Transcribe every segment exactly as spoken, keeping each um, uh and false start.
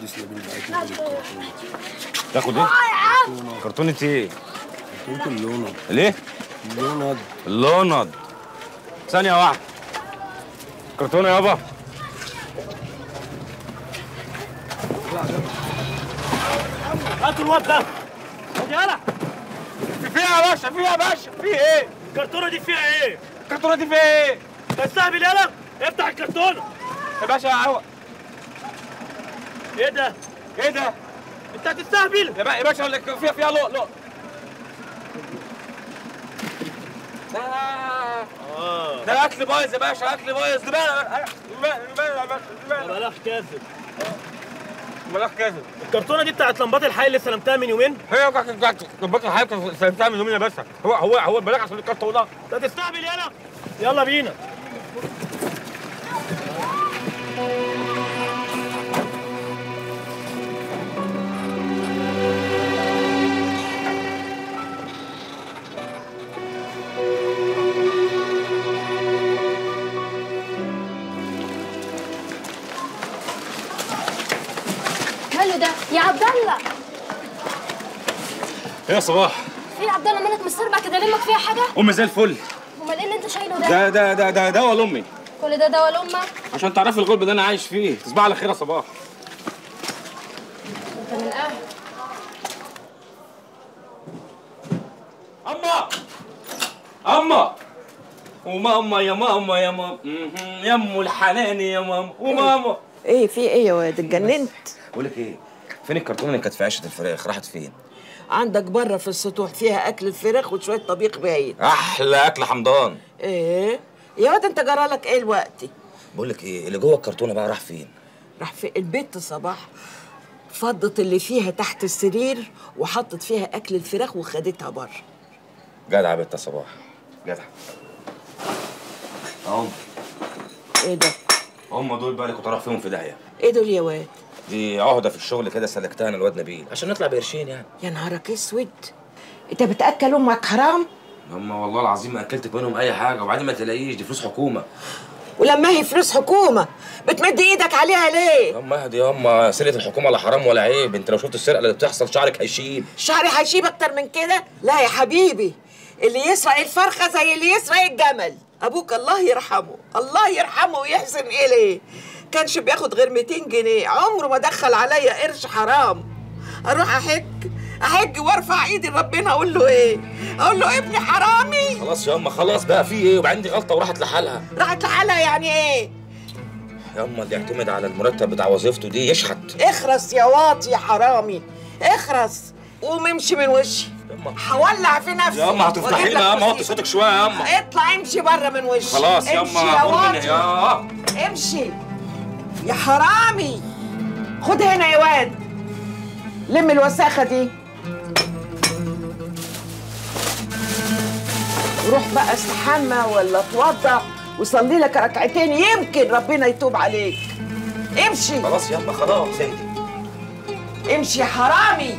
المهندس نبيل بعت لي الكرتونه. تاخد ايه؟ كرتونه ايه؟ كرتونه اللوند. ليه؟ اللوند. اللوند. ثانيه واحده. كرتونه يابا. هاتوا الواد ده. خد يلا. في فيها يا باشا، فيها يا باشا، في ايه؟ الكرتونه دي فيها ايه؟ الكرتونه دي فيها ايه؟ تستهبل يلا. افتح الكرتونه. يا باشا عوق. ايه ده؟ ايه ده؟ انت هتستهبل؟ يا, يا باشا اقول لك فيها فيها لؤ لؤ. ده اه ده اكل بايظ يا باشا، اكل بايظ. زباله زباله يا باشا، زباله. بلاش كاذب. بلاش كاذب. الكرتونه دي بتاعت لمبات الحي اللي استلمتها من يومين؟ هي بتاعت لمبات الحي اللي استلمتها من يومين يا باشا. هو هو هو بلاك عشان الكرتونه. انت هتستهبل يلا. يلا بينا. ماله ده يا عبد الله؟ ايه يا صباح؟ في يا عبد الله مالك مستربع كده؟ لمك فيها حاجه؟ امي زي الفل. امال ايه اللي انت شايله ده؟ ده ده ده ده دواء لامي. كل ده دواء لامك؟ عشان تعرفي الغلب اللي انا عايش فيه. تصبح على خير يا صباح. انت من اهل. اما اما وماما يا ماما يا ماما يا ام الحنان يا ماما وماما. ايه في ايه يا واد؟ اتجننت؟ بقول لك ايه، فين الكرتونه اللي كانت في عشه الفراخ؟ راحت فين؟ عندك بره في السطوح فيها اكل الفراخ وشويه طبيخ باين. احلى اكل حمضان. ايه يا واد انت جرالك ايه دلوقتي؟ بقول لك ايه، اللي جوه الكرتونه بقى راح فين؟ راح في البيت صباح، فضت اللي فيها تحت السرير وحطت فيها اكل الفراخ وخدتها بره. جدع يا بنت صباح، جدع. اهم. ايه ده؟ هم دول بقى اللي كنت رايح فيهم في داهيه. ايه دول يا واد؟ دي عهده في الشغل كده سلكتها انا الواد نبيل عشان نطلع بقرشين يعني. يا نهارك اسود، انت بتاكل امك حرام؟ هم والله العظيم ما اكلتك منهم اي حاجه، وبعدين ما تلاقيش دي فلوس حكومه. ولما هي فلوس حكومه بتمد ايدك عليها ليه؟ هم اهدي، هم سرقه الحكومه لا حرام ولا عيب. انت لو شفت السرقه اللي بتحصل شعرك هيشيب. شعري هيشيب اكتر من كده؟ لا يا حبيبي، اللي يسرق الفرخه زي اللي يسرق الجمل. ابوك الله يرحمه، الله يرحمه ويحسن اليه، كانش بياخد غير مئتين جنيه، عمره ما دخل عليا قرش حرام. اروح احج احج وارفع ايدي لربنا اقول له ايه؟ اقول له ابني حرامي. خلاص يا اما خلاص بقى، في ايه؟ وبعدين دي غلطه وراحت لحالها. راحت لحالها يعني ايه؟ يا اما اللي يعتمد على المرتب بتاع وظيفته دي يشحت. اخرس يا واطي يا حرامي، اخرس قوم امشي من وشي. هولع في نفسي. يا اما هتفتحي لنا يا اما وطي صوتك شويه يا اما. اطلع امشي بره من وشي. خلاص يا اما يا واطي يا امشي يا حرامي. خد هنا يا واد، لم الوساخه دي. روح بقى استحمى ولا اتوضى وصلي لك ركعتين يمكن ربنا يتوب عليك. امشي. خلاص يا اما خلاص اهدي. امشي يا حرامي.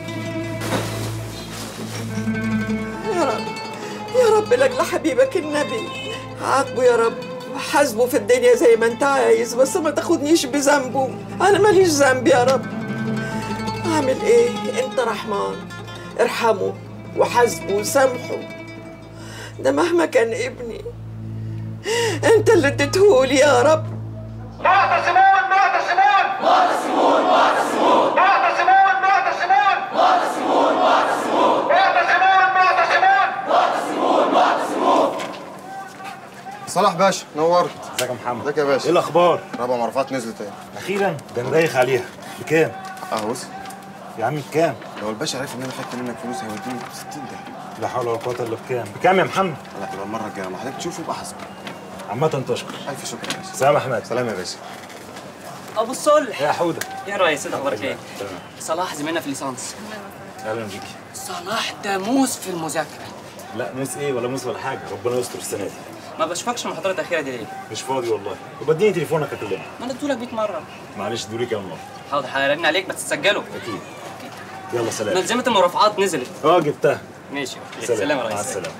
يا رب يا رب لاجل حبيبك النبي عاقبه يا رب، حاسبه في الدنيا زي ما انت عايز، بس ما تاخدنيش بذنبه، انا ماليش ذنب يا رب. اعمل ايه؟ انت رحمن، ارحمه وحاسبه وسامحه، ده مهما كان ابني انت اللي اديتهولي يا رب. معتصمون معتصمون معتصمون معتصمون معتصمون معتصمون معتصمون معتصمون معتصمون معتصمون معتصمون معتصمون. صلاح باشا نورت. ازيك يا محمد؟ ازيك يا باشا؟ ايه الاخبار؟ ربع مرفات نزلت ايه؟ اخيرا؟ ده انا دايخ عليها. بكام؟ اه وصل يا عم بكام؟ لو الباشا عرف ان انا خدت منك فلوس هيوديني ب ستين ده. لا حول ولا قوه الا بكام؟ بكام يا محمد؟ لا يبقى المره الجايه لما حضرتك تشوفه يبقى حاسبه. عامة تشكر. الف شكر يا باشا. سلام يا احمد. سلام يا باشا. ابو الصلح يا حوده. ايه يا ريس؟ انت اخبارك ايه؟ تمام. صلاح زميلنا في الليسانس. اهلا بيكي. صلاح ده موس في المذاكره. لا موس ايه ولا موس ولا حاجه، ربنا يستر السنه دي. ما بشوفكش المحاضرات الاخيره دي ليه؟ مش فاضي والله. يبقى اديني تليفونك اكلمك. ما انا اديتهولك مية مره. معلش دوري كام مره. حاضر هرن عليك بس تسجله. اكيد. يلا سلام. ملزمه المرافعات نزلت. اه جبتها. ماشي. سلام. سلام يا ريس. مع السلامه.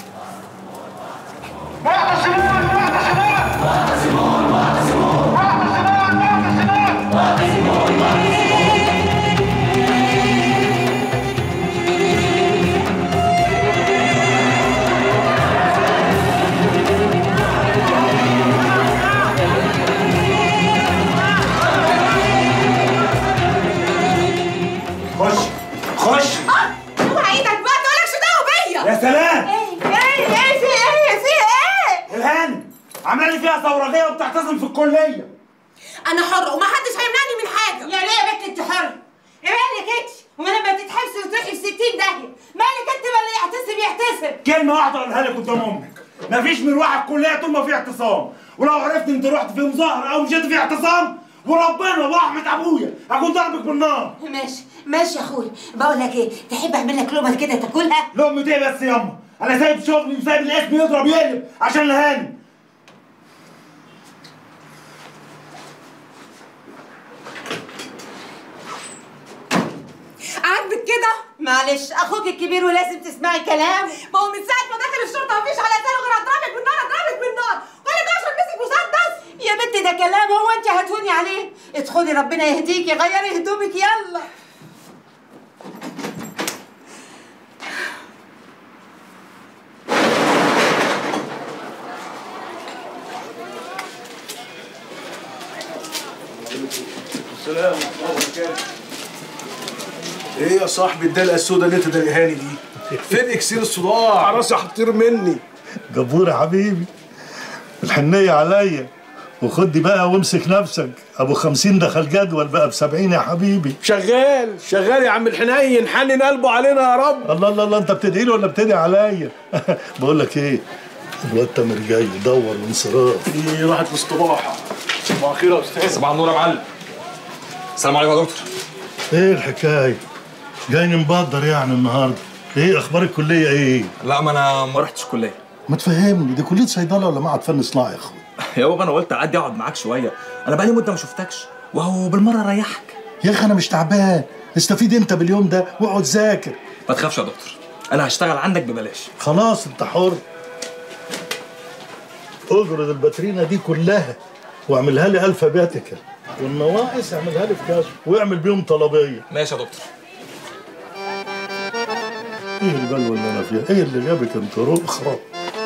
معتصمون معتصمون معتصمون معتصمون معتصمون معتصمون معتصمون معتصمون الكليه. انا حره ومحدش هيمنعني من حاجه. يعني ايه يا بنت انت حره؟ ايه مالك انت؟ وما لما تتحبسي وتروحي في ستين داهيه، مالك انت ما اللي يعتصم يعتصم؟ كلمه واحده اقولها لك قدام امك، مفيش مروح الكليه طول ما في اعتصام، ولو عرفت انت رحت في مظاهره او مشيت في اعتصام وربنا ورحمه ابويا هكون ضربك بالنار. ماشي ماشي يا اخويا. بقول لك ايه، تحب اعمل لك لقمه كده تاكلها؟ لقمه ايه بس ياما؟ انا سايب شغلي وسايب الاسم يضرب يقلب عشان الهاني. عاجبك كده؟ معلش اخوك الكبير ولازم تسمعي كلام. ما هو من ساعه ما دخل الشرطه مفيش على لسانه غير اضربك بالنار اضربك بالنار، ولا ده عشان مسك مسدس؟ يا بنتي ده كلام، هو انت هتهوني عليه؟ ادخلي ربنا يهديكي، غيري هدومك يلا. السلام عليكم. ايه يا صاحبي الدلقه السودا اللي انت دلقهاني دي؟ فين اكسير الصداع؟ راسي هتطير مني. جبور يا حبيبي، الحنيه عليا، وخدي بقى وامسك نفسك، ابو خمسين دخل جدول بقى بسبعين يا حبيبي. شغال شغال يا عم الحنين، حنن قلبه علينا يا رب. الله الله الله، انت بتدعي له ولا بتدعي عليا؟ بقول لك ايه، الواد تامر جاي يدور وانصراف. ايه راحت الاستباحه. صباح الخير يا استاذ. صباح النور يا معلم. السلام عليكم يا دكتور. ايه الحكايه؟ جاي مبادر يعني النهارده؟ ايه اخبار الكليه ايه؟ لا ما انا ما رحتش الكليه. ما تفهمني، دي كليه صيدله ولا معهد فن صناعي يا اخويا؟ يا بابا انا قلت اعدي اقعد معاك شويه، انا بقالي مده ما شفتكش وهو بالمره اريحك. يا اخي انا مش تعبان، استفيد انت باليوم ده واقعد ذاكر. ما تخافش يا دكتور، انا هشتغل عندك ببلاش. خلاص انت حر. اجرد الباترينا دي كلها واعملها لي الفابيتيكال، والنواقص اعملها لي في كاش واعمل بيهم طلبيه. ماشي يا دكتور. ايه البلوه اللي انا فيها؟ ايه اللي جابك انت رخرة؟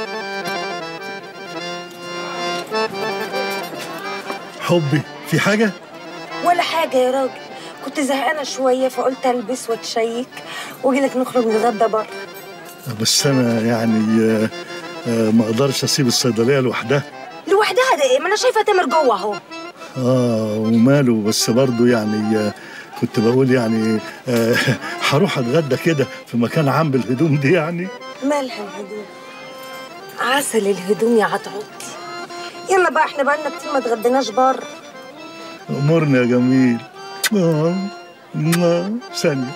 حبي في حاجه؟ ولا حاجه يا راجل، كنت زهقانه شويه فقلت البس واتشيك واجي لك نخرج نتغدى بره. بس انا يعني آه آه ما اقدرش اسيب الصيدليه لوحدها. لوحدها ده ايه؟ ما انا شايفه تامر جوه اهو. اه وماله، بس برضه يعني آه كنت بقول يعني آه هروح اتغدى كده في مكان عام بالهدوم دي يعني. مالها الهدوم؟ عسل الهدوم يا عطعوطي. يلا بقى احنا بقالنا كتير ما اتغديناش بره. امرني يا جميل. اه اه ثانيه.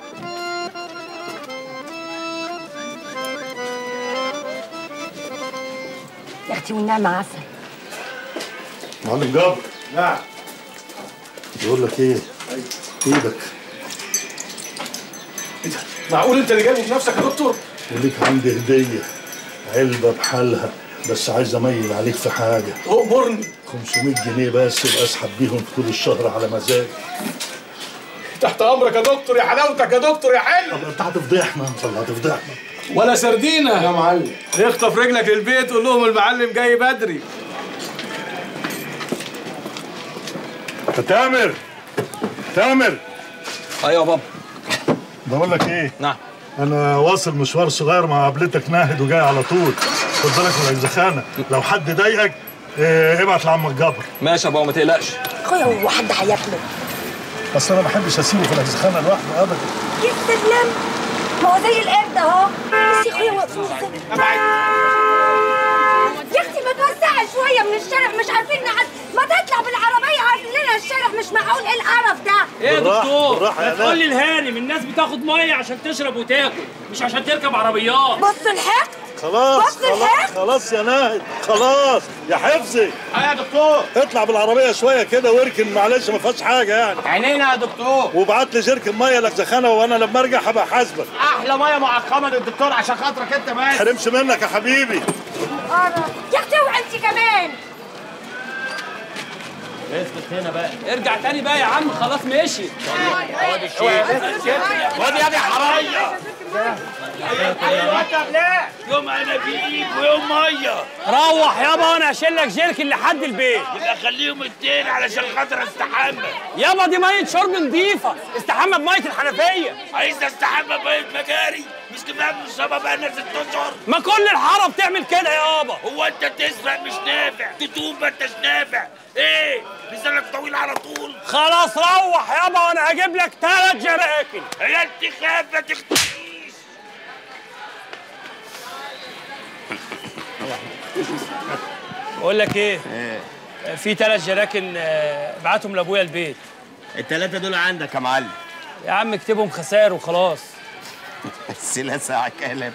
يا اختي والنعمه عسل. معلم جابر. نعم. بقول لك ايه؟ ايدك. معقول انت اللي جايبه بنفسك يا دكتور؟ وليك عندي هديه، علبه بحالها، بس عايز اميل عليك في حاجه. امرني. خمسمية جنيه بس يبقى اسحب بيهم طول الشهر على مزاجي. تحت امرك يا دكتور، يا حلاوتك يا دكتور يا حلو. طب انت هتفضحنا، انت هتفضحنا. ولا سردينه يا معلم. اخطف رجلك للبيت قول لهم المعلم جاي بدري. تامر تامر. ايوه يا بابا. بقول لك ايه؟ نعم. انا واصل مشوار صغير مع قابلتك ناهد وجاي على طول، خد بالك من الزخانه، لو حد ضايقك اه ابعت لعمك جابر. ماشي يا بابا ما تقلقش. اخويا هو حد هياكله؟ بس انا ما بحبش اسيبه في الزخانه لوحده ابدا. يستسلم، ما هو زي القرد اهو. بس يا اخويا واقفين ازاي؟ يا اختي ما توسعي شويه من الشارع، مش عارفين نعدي، ما تطلع بالعربيه عارف لنا الشارع، مش معقول ايه القرف ده؟ ايه يا دكتور؟ ما تقول لي الهانم الناس بتاخد ميه عشان تشرب وتاكل، مش عشان تركب عربيات. بص الحق خلاص خلاص خلاص يا ناهد، خلاص يا حفظي. ايوه يا دكتور. اطلع بالعربيه شويه كده واركن، معلش ما فيهاش حاجه يعني. عينينا يا دكتور. وابعت لي جيركن ميه لك زخانه، وانا لما ارجع هبقى حاسبك. احلى ميه معقمه للدكتور عشان خاطرك انت بس. ما حرمش منك يا حبيبي. يا اختي اوعي انت كمان. اثبت هنا بقى، ارجع تاني بقى يا عم، خلاص مشي. وادي الشيخ وادي يا حرايه. يوم انابيب ويوم ميه. روح يابا انا هشيل لك جيركن لحد البيت. يبقى خليهم اتنين علشان خاطر استحمى. يابا دي ميه شرب نظيفه، استحمى بميه الحنفيه. عايز استحمى بميه مجاري؟ مش كفايه بنشربها بقالنا ست اشهر؟ ما كل الحاره بتعمل كده يابا. هو انت تسرق مش نافع، تتوب ما انتش نافع، ايه؟ لسانك طويل على طول. خلاص روح يابا وانا هجيب لك ثلاث جراكن. هي انت خايفه تختفيش. بقول لك ايه؟ ايه؟ في ثلاث جراكن ابعتهم لابويا البيت. الثلاثه دول عندك يا معلم. يا عم اكتبهم خسائر وخلاص. السيلة ساعة كلام.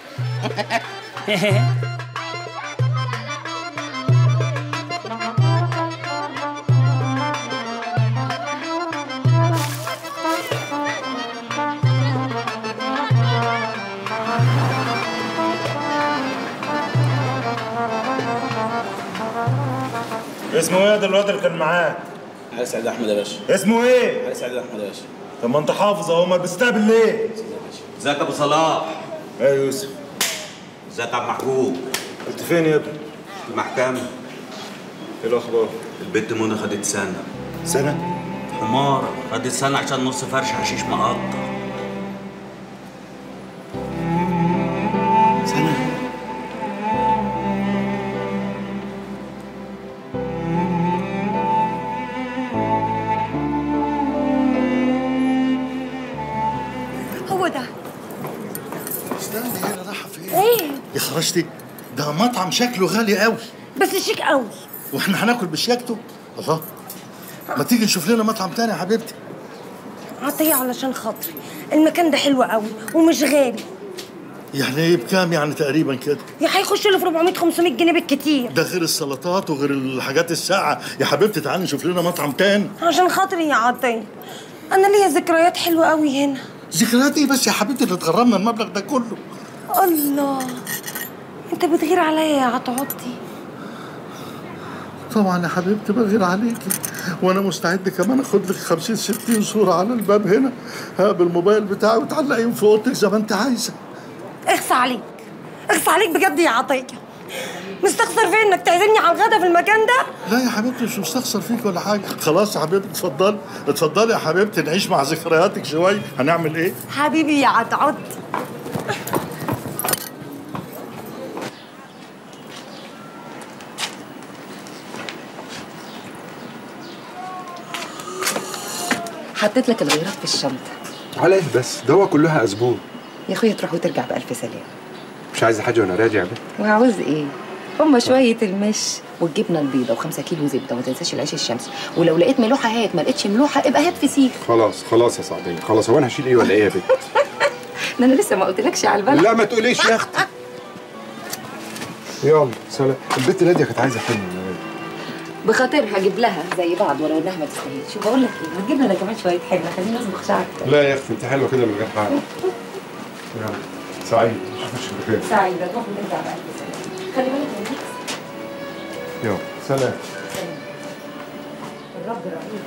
اسمه ايه ده الواد اللي كان معاك؟ علي سعيد احمد يا باشا. اسمه ايه؟ علي سعيد احمد يا باشا. طب ما انت حافظ اهو، امال بتستقبل ليه؟ ازيك يا ابو صلاح؟ ايه يا يوسف؟ ازيك يا عم محجوب؟ كنت فين يا ابني؟ في المحكمة. ايه الاخبار؟ البت منى خدت سنة. سنة؟ حمارة، خدت سنة عشان نص فرش حشيش مقطع. سنة؟ هو ده. استني هنا رايحه فين؟ ايه؟ يا خرجتي ده مطعم شكله غالي قوي. بس شيك قوي. واحنا هناكل بشياكته؟ الله، ما تيجي نشوف لنا مطعم تاني يا حبيبتي. عطيه علشان خاطري، المكان ده حلو قوي ومش غالي. يعني ايه بكام يعني تقريبا كده؟ يا هيخش له في أربعمية خمسمية جنيه بالكتير. ده غير السلطات وغير الحاجات الساقعه. يا حبيبتي تعالي نشوف لنا مطعم تاني. عشان خاطري يا عطيه، انا ليا ذكريات حلوه قوي هنا. ذكريات ايه بس يا حبيبتي اللي تغرمنا المبلغ ده كله؟ الله، انت بتغير عليا يا عطعطي. طبعا يا حبيبتي بغير عليكي، وانا مستعد كمان اخد لك خمسين ستين صوره على الباب هنا بالموبايل بتاعي وتعلقيهم في اوضتك زي ما انت عايزه. اخصى عليك، اخصى عليك بجد يا عطيه. مستخسر فين انك تعزمني على الغدا في المكان ده؟ لا يا حبيبتي مش مستخسر فيك ولا حاجه. خلاص يا حبيبتي اتفضلي اتفضلي يا حبيبتي، نعيش مع ذكرياتك شويه. هنعمل ايه؟ حبيبي يا عطعط. حطيت لك الغيرات في الشنطه. على ايه بس؟ ده هو كلها اسبوع. يا اخويا تروح وترجع بالف سلامه. مش عايزه حاجه وانا راجع بيه. وعاوز ايه؟ هما شويه المش والجبنه البيضه وخمسة كيلو زبده وما تنساش العيش الشمسي، ولو لقيت ملوحه هات، ما لقيتش ملوحه ابقى هات فسيخ. خلاص خلاص يا سعديه خلاص. هو انا هشيل ايه ولا ايه يا بنت؟ ده انا لسه ما قلتلكش على البلد. لا ما تقوليش يا اختي. يلا سلام. البنت ناديه كانت عايزه حلم. بخاطرها هجيب لها زي بعض ولو انها ما تستاهلش. شوف بقول لك ايه، هتجيب لنا كمان شويه حلوه، خلينا نصبغ شعرك. لا يا اختي انت حلوه كده من غير حاجه. يلا سعيد اشوفك بخير. سعيده تروح وترجع بألف سلامه. خلي بالك من نفسك. يلا سلام. الرب رقيب.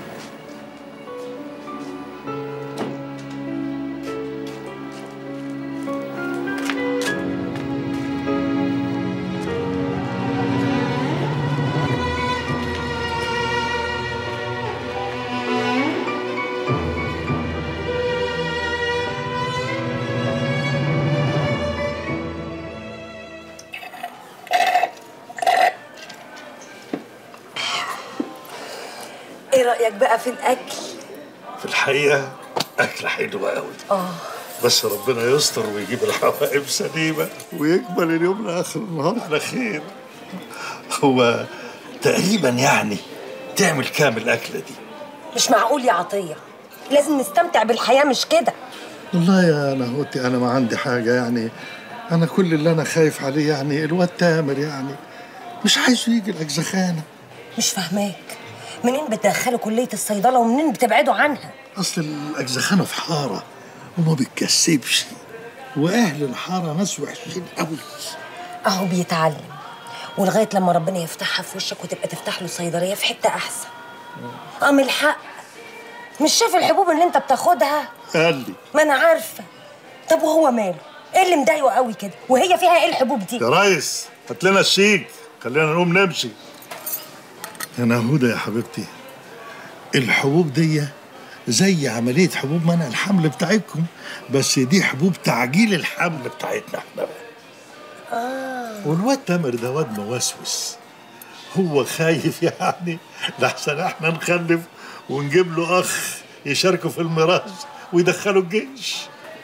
ايه رأيك بقى في الأكل؟ في الحقيقة أكلة حلوة أوي. اه بس ربنا يستر ويجيب الحوائب سليمة ويكمل اليوم لآخر النهار على خير. هو تقريبا يعني تعمل كام الأكلة دي؟ مش معقول يا عطية، لازم نستمتع بالحياة مش كده. والله يا نهوتي أنا ما عندي حاجة يعني. أنا كل اللي أنا خايف عليه يعني الواد تامر، يعني مش عايزه يجي الأجزخانة. مش فاهماك، منين بتدخلوا كلية الصيدلة ومنين بتبعدوا عنها؟ أصل الأجزخانة في حارة وما بتكسبش، وأهل الحارة ناس وحشين قوي. أهو بيتعلم، ولغاية لما ربنا يفتحها في وشك وتبقى تفتح له صيدلية في حتة أحسن. أم الحق، مش شايف الحبوب اللي أنت بتاخدها؟ قال لي. ما أنا عارفة. طب وهو ماله؟ إيه اللي مضايقه قوي كده؟ وهي فيها إيه الحبوب دي؟ يا ريس هات لنا الشيك، خلينا نقوم نمشي. يا نهودة يا حبيبتي، الحبوب دي زي عملية حبوب منع الحمل بتاعتكم، بس دي حبوب تعجيل الحمل بتاعتنا احنا بقى. اه والواد تامر ده واد موسوس، هو خايف يعني لحسن احنا نخلف ونجيب له اخ يشاركه في الميراث ويدخله الجيش.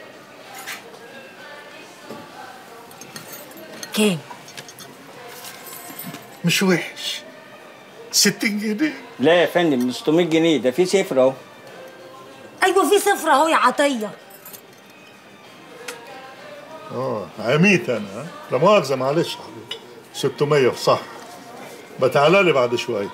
كام؟ مش وحش، ستين جنيه. لا يا فندم، ستمية جنيه، ده في صفر اهو. ايوه في صفر اهو يا عطيه. اه عميت انا، ها؟ لا مؤاخذة معلش يا حبيبي. ستمية صح. بتعالى لي بعد شوية.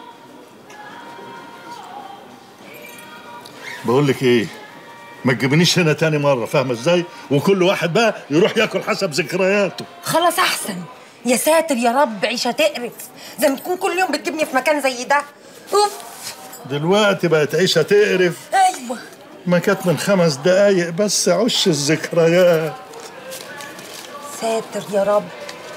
بقول لك ايه، ما تجيبنيش هنا تاني مرة، فاهمة ازاي؟ وكل واحد بقى يروح ياكل حسب ذكرياته. خلاص احسن. يا ساتر يا رب، عيشه تقرف زي ما تكون كل يوم بتجيبني في مكان زي ده. اوف. دلوقتي بقت عيشه تقرف. ايوه ما كانت من خمس دقايق بس، عش الذكريات. ساتر يا رب.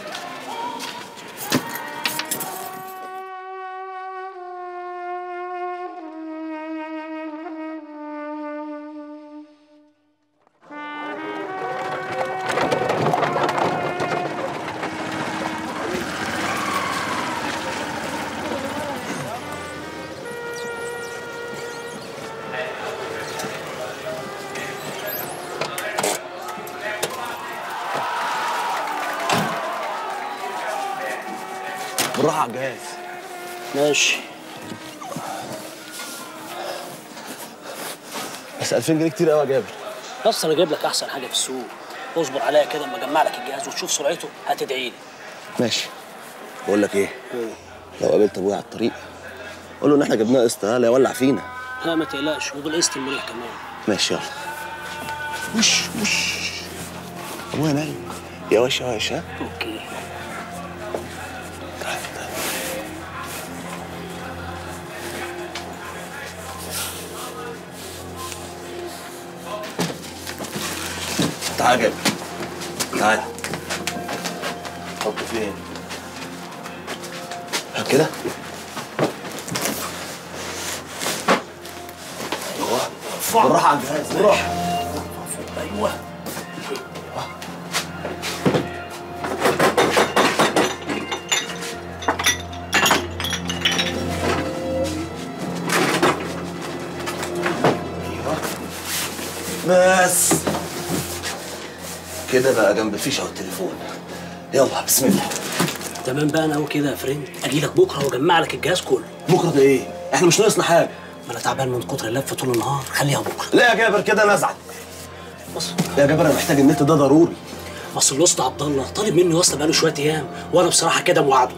بالراحه على الجهاز. ماشي. بس ألفين جنيه كتير قوي يا جابر. بس انا جايب لك احسن حاجه في السوق، اصبر عليا كده اما اجمع لك الجهاز وتشوف سرعته هتدعي لي. ماشي. بقول لك ايه؟ لو قابلت ابويا على الطريق قول له ان احنا جبناه قسط، ها لا يولع فينا. لا ما تقلقش، وبالقسط المريح كمان. ماشي يلا. وش وش ابويا نايم. يا وش يا وش. ها اوكي. تعال يا جابر، تعال. حطه فين؟ هات كده. ايوه بالراحه على الجهاز، بالراحه. ايوه بس كده بقى جنب الفيشه والتليفون. يلا بسم الله. تمام بقى انا اهو كده يا فريند، اجي لك بكره واجمع لك الجهاز كله. بكره ده ايه؟ احنا مش ناقصنا حاجه. ما انا تعبان من كتر اللف طول النهار، خليها بكره. لا يا جابر كده انا ازعل. بص يا جابر انا محتاج النت ده ضروري. اصل الوسط عبد الله طالب مني وصله بقاله شويه ايام، وانا بصراحه كده موعده.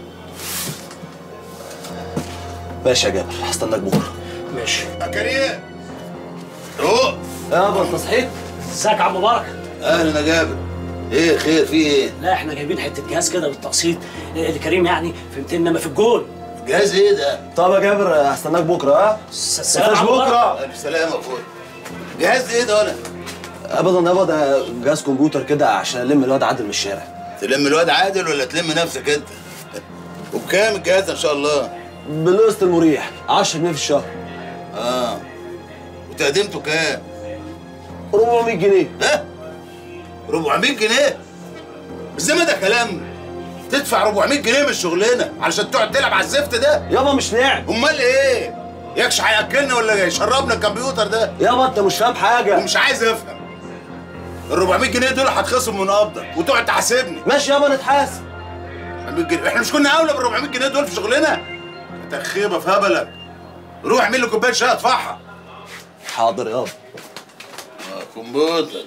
ماشي يا جابر، هستناك بكره. ماشي يا كريم. روق يابا انت صحيت؟ ازيك يا عم مبارك؟ اهلا يا جابر. ايه خير في ايه؟ لا احنا جايبين حته جهاز كده بالتقسيط لكريم، يعني فهمتني انما في الجول. جهاز ايه ده؟ طب يا جابر هستناك بكره. ها؟ سلام مش بكره. الف سلامه يا اخويا. جهاز ايه ده ولا؟ ابدا يابا، ده جهاز كمبيوتر كده عشان الم الواد عادل من الشارع. تلم الواد عادل ولا تلم نفسك انت؟ وبكام الجهاز ان شاء الله؟ بالقسط المريح عشرة جنيه في الشهر. اه وتقديمته كام؟ أربعمية جنيه. ها؟ أربعمية جنيه؟ بس ما ده كلام؟ تدفع أربعمية جنيه من الشغلانه علشان تقعد تلعب على الزفت ده؟ يابا مش لعب. امال ايه؟ يكش هياكلنا ولا يشربنا الكمبيوتر ده؟ يابا انت مش فاهم حاجه. ومش عايز افهم. ال أربعمية جنيه دول هتخصم من قبضك وتقعد تحاسبني. ماشي يابا نتحاسب. أربعمية جنيه، احنا مش كنا اولى بال أربعمية جنيه دول في شغلنا؟ انت خيبه في هبلك. روح اعمل لي كوبايه شاي ادفعها. حاضر يابا. اه كمبيوتر.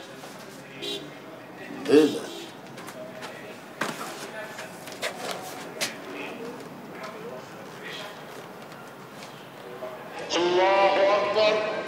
ايه ده؟ الله اكبر.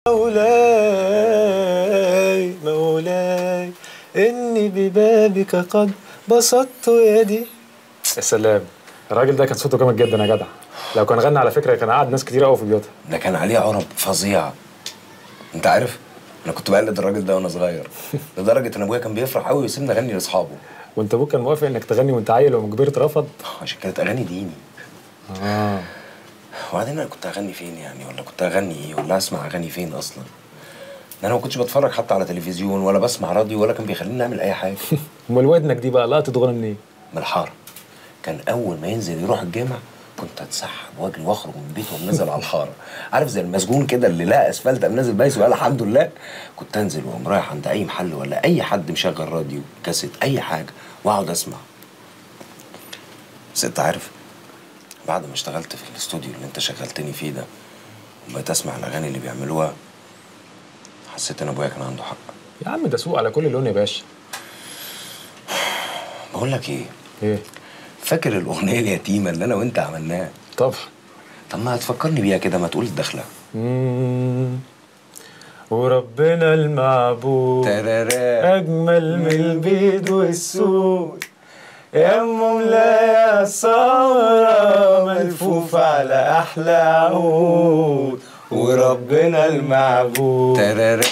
مولاي مولاي إني ببابك قد بسطت يدي. يا سلام، الراجل ده كان صوته جامد جدا يا جدع. لو كان غنى على فكره كان قعد ناس كتير قوي في بيوتها. ده كان عليه عرب فظيعه. انت عارف انا كنت بقلد الراجل ده وانا صغير لدرجه ان ابويا كان بيفرح قوي ويسيبني اغني لاصحابه. وانت ابوك كان موافق انك تغني وانت عيل وما كبرت رفض؟ عشان كانت اغاني ديني. اه وبعدين انا كنت اغني فين يعني، ولا كنت اغني ايه، ولا اسمع اغاني فين اصلا؟ انا ما كنتش بتفرج حتى على تلفزيون ولا بسمع راديو ولا كان بيخليني نعمل اي حاجه. امال ودنك دي بقى لقطت غنى منين؟ من الحاره. كان اول ما ينزل يروح الجامع كنت اتسحب واجري واخرج من البيت وانزل على الحاره، عارف زي المسجون كده اللي لقى اسفلت قام نازل بايس وقال الحمد لله. كنت انزل واقوم رايح عند اي محل ولا اي حد مشغل راديو كاسيت اي حاجه واقعد اسمع. بس انت عارف بعد ما اشتغلت في الاستوديو اللي انت شغلتني فيه ده وبقيت اسمع الاغاني اللي بيعملوها حسيت ان ابويا كان عنده حق. يا عم ده سوق على كل لون يا باشا. بقول لك ايه؟ ايه؟ فاكر الاغنيه اليتيمه اللي انا وانت عملناها؟ طبعا. طب ما هتفكرني بيها كده، ما تقول الدخله. مم. وربنا المعبود ترارا اجمل من البيض والسود يا ام ملايه السمرة ملفوف على احلى عود وربنا المعبود. ترارا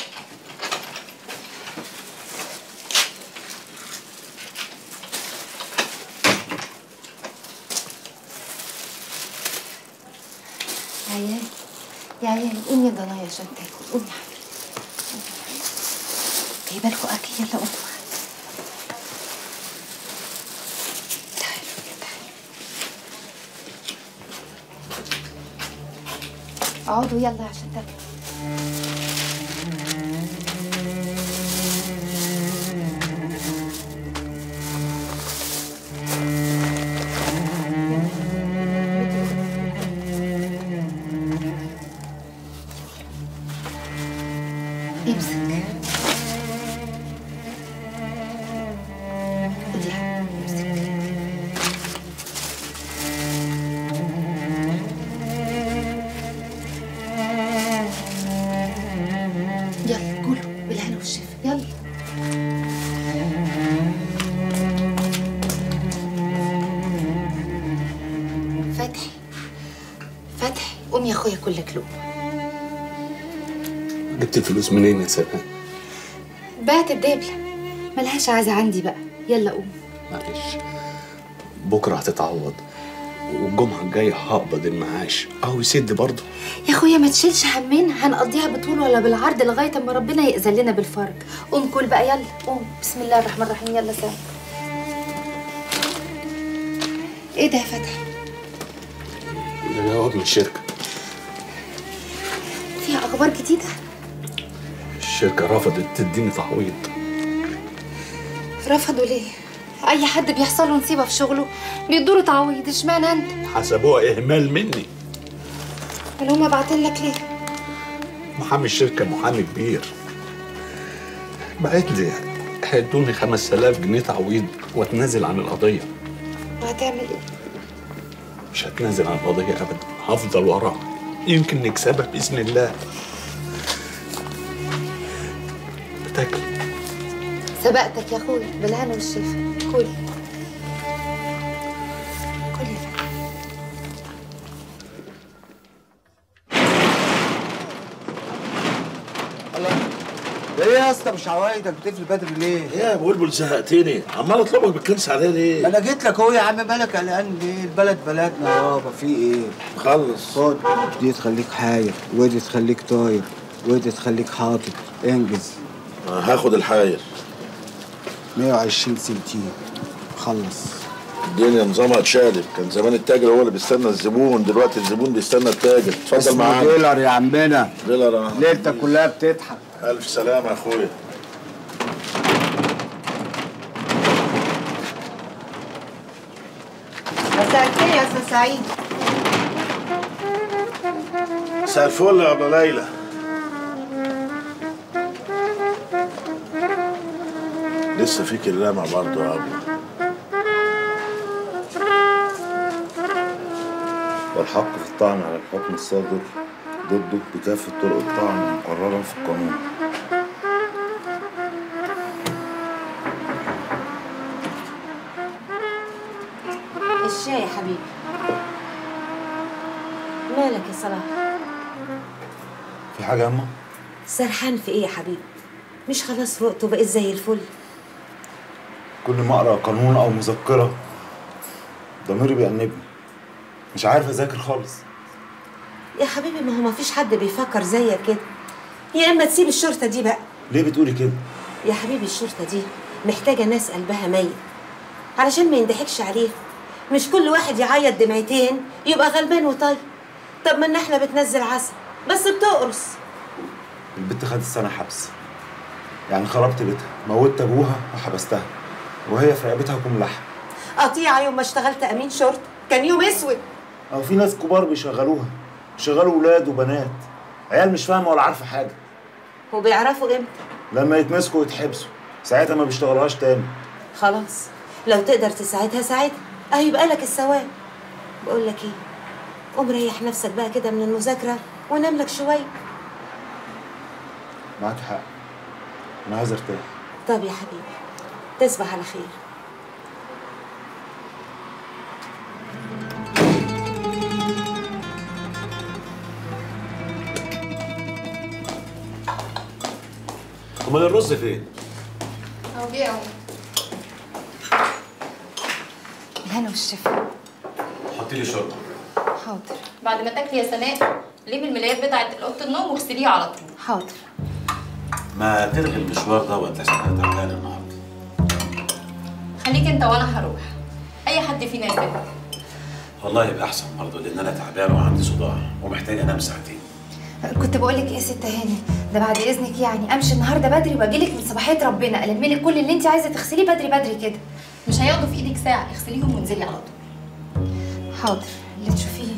يا عيال يا عيال قومي يا ضنايا عشان تاكل. قومي يا حبيبي جايبه لكم اكل يلا قوموا. تعالوا تعالوا اقعدوا يلا عشان تاكلوا. امسك خدي امسك. يلا كلوا بالهنا والشفا يلا. فتحي فتحي قوم يا اخويا كلك لقمه. جبت الفلوس منين يا سلام؟ بعت الدبلة ملهاش عازة عندي بقى. يلا قوم. معلش بكره هتتعوض والجمعه الجايه هقبض المعاش اهو يسد برضه. يا اخويا ما تشيلش همين، هنقضيها بالطول ولا بالعرض لغايه اما ربنا يأذن لنا بالفرج. قوم كل بقى يلا قوم. بسم الله الرحمن الرحيم. يلا سام. ايه ده يا فتحي؟ ده جواب من الشركه. فيها اخبار جديده؟ الشركه رفضت تديني تعويض. رفضوا ليه؟ اي حد بيحصل له نصيبه في شغله بيدوله تعويض، اشمعنى انت؟ حسبوها اهمال مني. امال هما باعتين لك ليه؟ محامي الشركه محامي كبير بعت لي هيدوني خمس آلاف جنيه تعويض واتنازل عن القضيه. وهتعمل ايه؟ مش هتنازل عن القضيه ابدا، هفضل وراها يمكن نكسبها باذن الله. بتاكل سبقتك يا اخويا بالهنا والشفا. كل كل يا فتحي. ايه يا اسطى مش عوايدك بتقفل بدري ليه؟ ايه يا بلبل زهقتني، عمال اطلبك بتكنس عليا ليه؟ ما انا جيت لك اهو يا عم، مالك قلقان ليه؟ البلد بلدنا يابا، في ايه؟ خلص. خد دي تخليك حاير ودي تخليك طاير ودي تخليك حاطط. انجز. هاخد الحاير مية وعشرين سنتين. خلص. الدنيا نظامها اتشالب، كان زمان التاجر هو اللي بيستنى الزبون، دلوقتي الزبون بيستنى التاجر. اتفضل معانا. ديلر يا عمنا. ديلر اه. ليلتك كلها بتضحك. ألف سلامة يا أخويا. مساء الخير يا أستاذ سعيد. مساء الفل يا أبلة ليلى. لسه فيك اللامع برضه يا أبلة. والحق في الطعن على الحكم الصادر ضده بكافة طرق الطعن المقررة في القانون. الشاي يا حبيبي. مالك يا صلاح؟ في حاجة يا أما؟ سرحان في ايه يا حبيبي؟ مش خلاص فقت وبقيت زي الفل؟ كل ما أقرأ قانون أو مذكرة ضميري بيأنبني، مش عارف أذاكر خالص. يا حبيبي ما هو مفيش حد بيفكر زيك كده. يا اما تسيب الشرطة دي بقى. ليه بتقولي كده؟ يا حبيبي الشرطة دي محتاجة ناس قلبها ميت علشان ما يندحكش عليها. مش كل واحد يعيط دمعتين يبقى غلبان وطيب. طب ما ان احنا بتنزل عسل بس بتقرص. البت خدت سنة حبس، يعني خربت بيتها، موتت أبوها وحبستها، وهي في رقبتها كوم لحم. قطيعة يوم ما اشتغلت أمين شرطة كان يوم أسود. أو في ناس كبار بيشغلوها، بيشغلوا ولاد وبنات، عيال مش فاهمة ولا عارفة حاجة. وبيعرفوا إمتى؟ لما يتمسكوا ويتحبسوا، ساعتها ما بيشتغلوهاش تاني. خلاص لو تقدر تساعدها ساعدها، أهو يبقى لك الثواب. بقول لك إيه؟ قوم ريح نفسك بقى كده من المذاكرة ونام لك شوية. معاك حق، أنا عايز أرتاح. طب يا حبيبي تصبح على خير. امال الرز فين؟ اهو جه اهو. الهنا والشفا. حطي لي شوربه. حاضر. بعد ما تاكلي يا سناء لمي الملايات بتاعت اوضه النوم واغسليها على طول. حاضر. ما تلغي المشوار دوت عشان انا تعبان النهارده. خليك انت وانا هروح. اي حد فينا يسيبك. والله يبقى احسن برضه لان انا تعبان وعندي صداع ومحتاج انام ساعتين. كنت بقول لك ايه يا ست هاني، ده بعد اذنك يعني امشي النهارده بدري واجي لك من صباحيه ربنا الم لك كل اللي انت عايزه تغسليه بدري بدري كده. مش هياخدوا في ايدك ساعه، اغسليهم وانزلي على طول. حاضر اللي تشوفيه.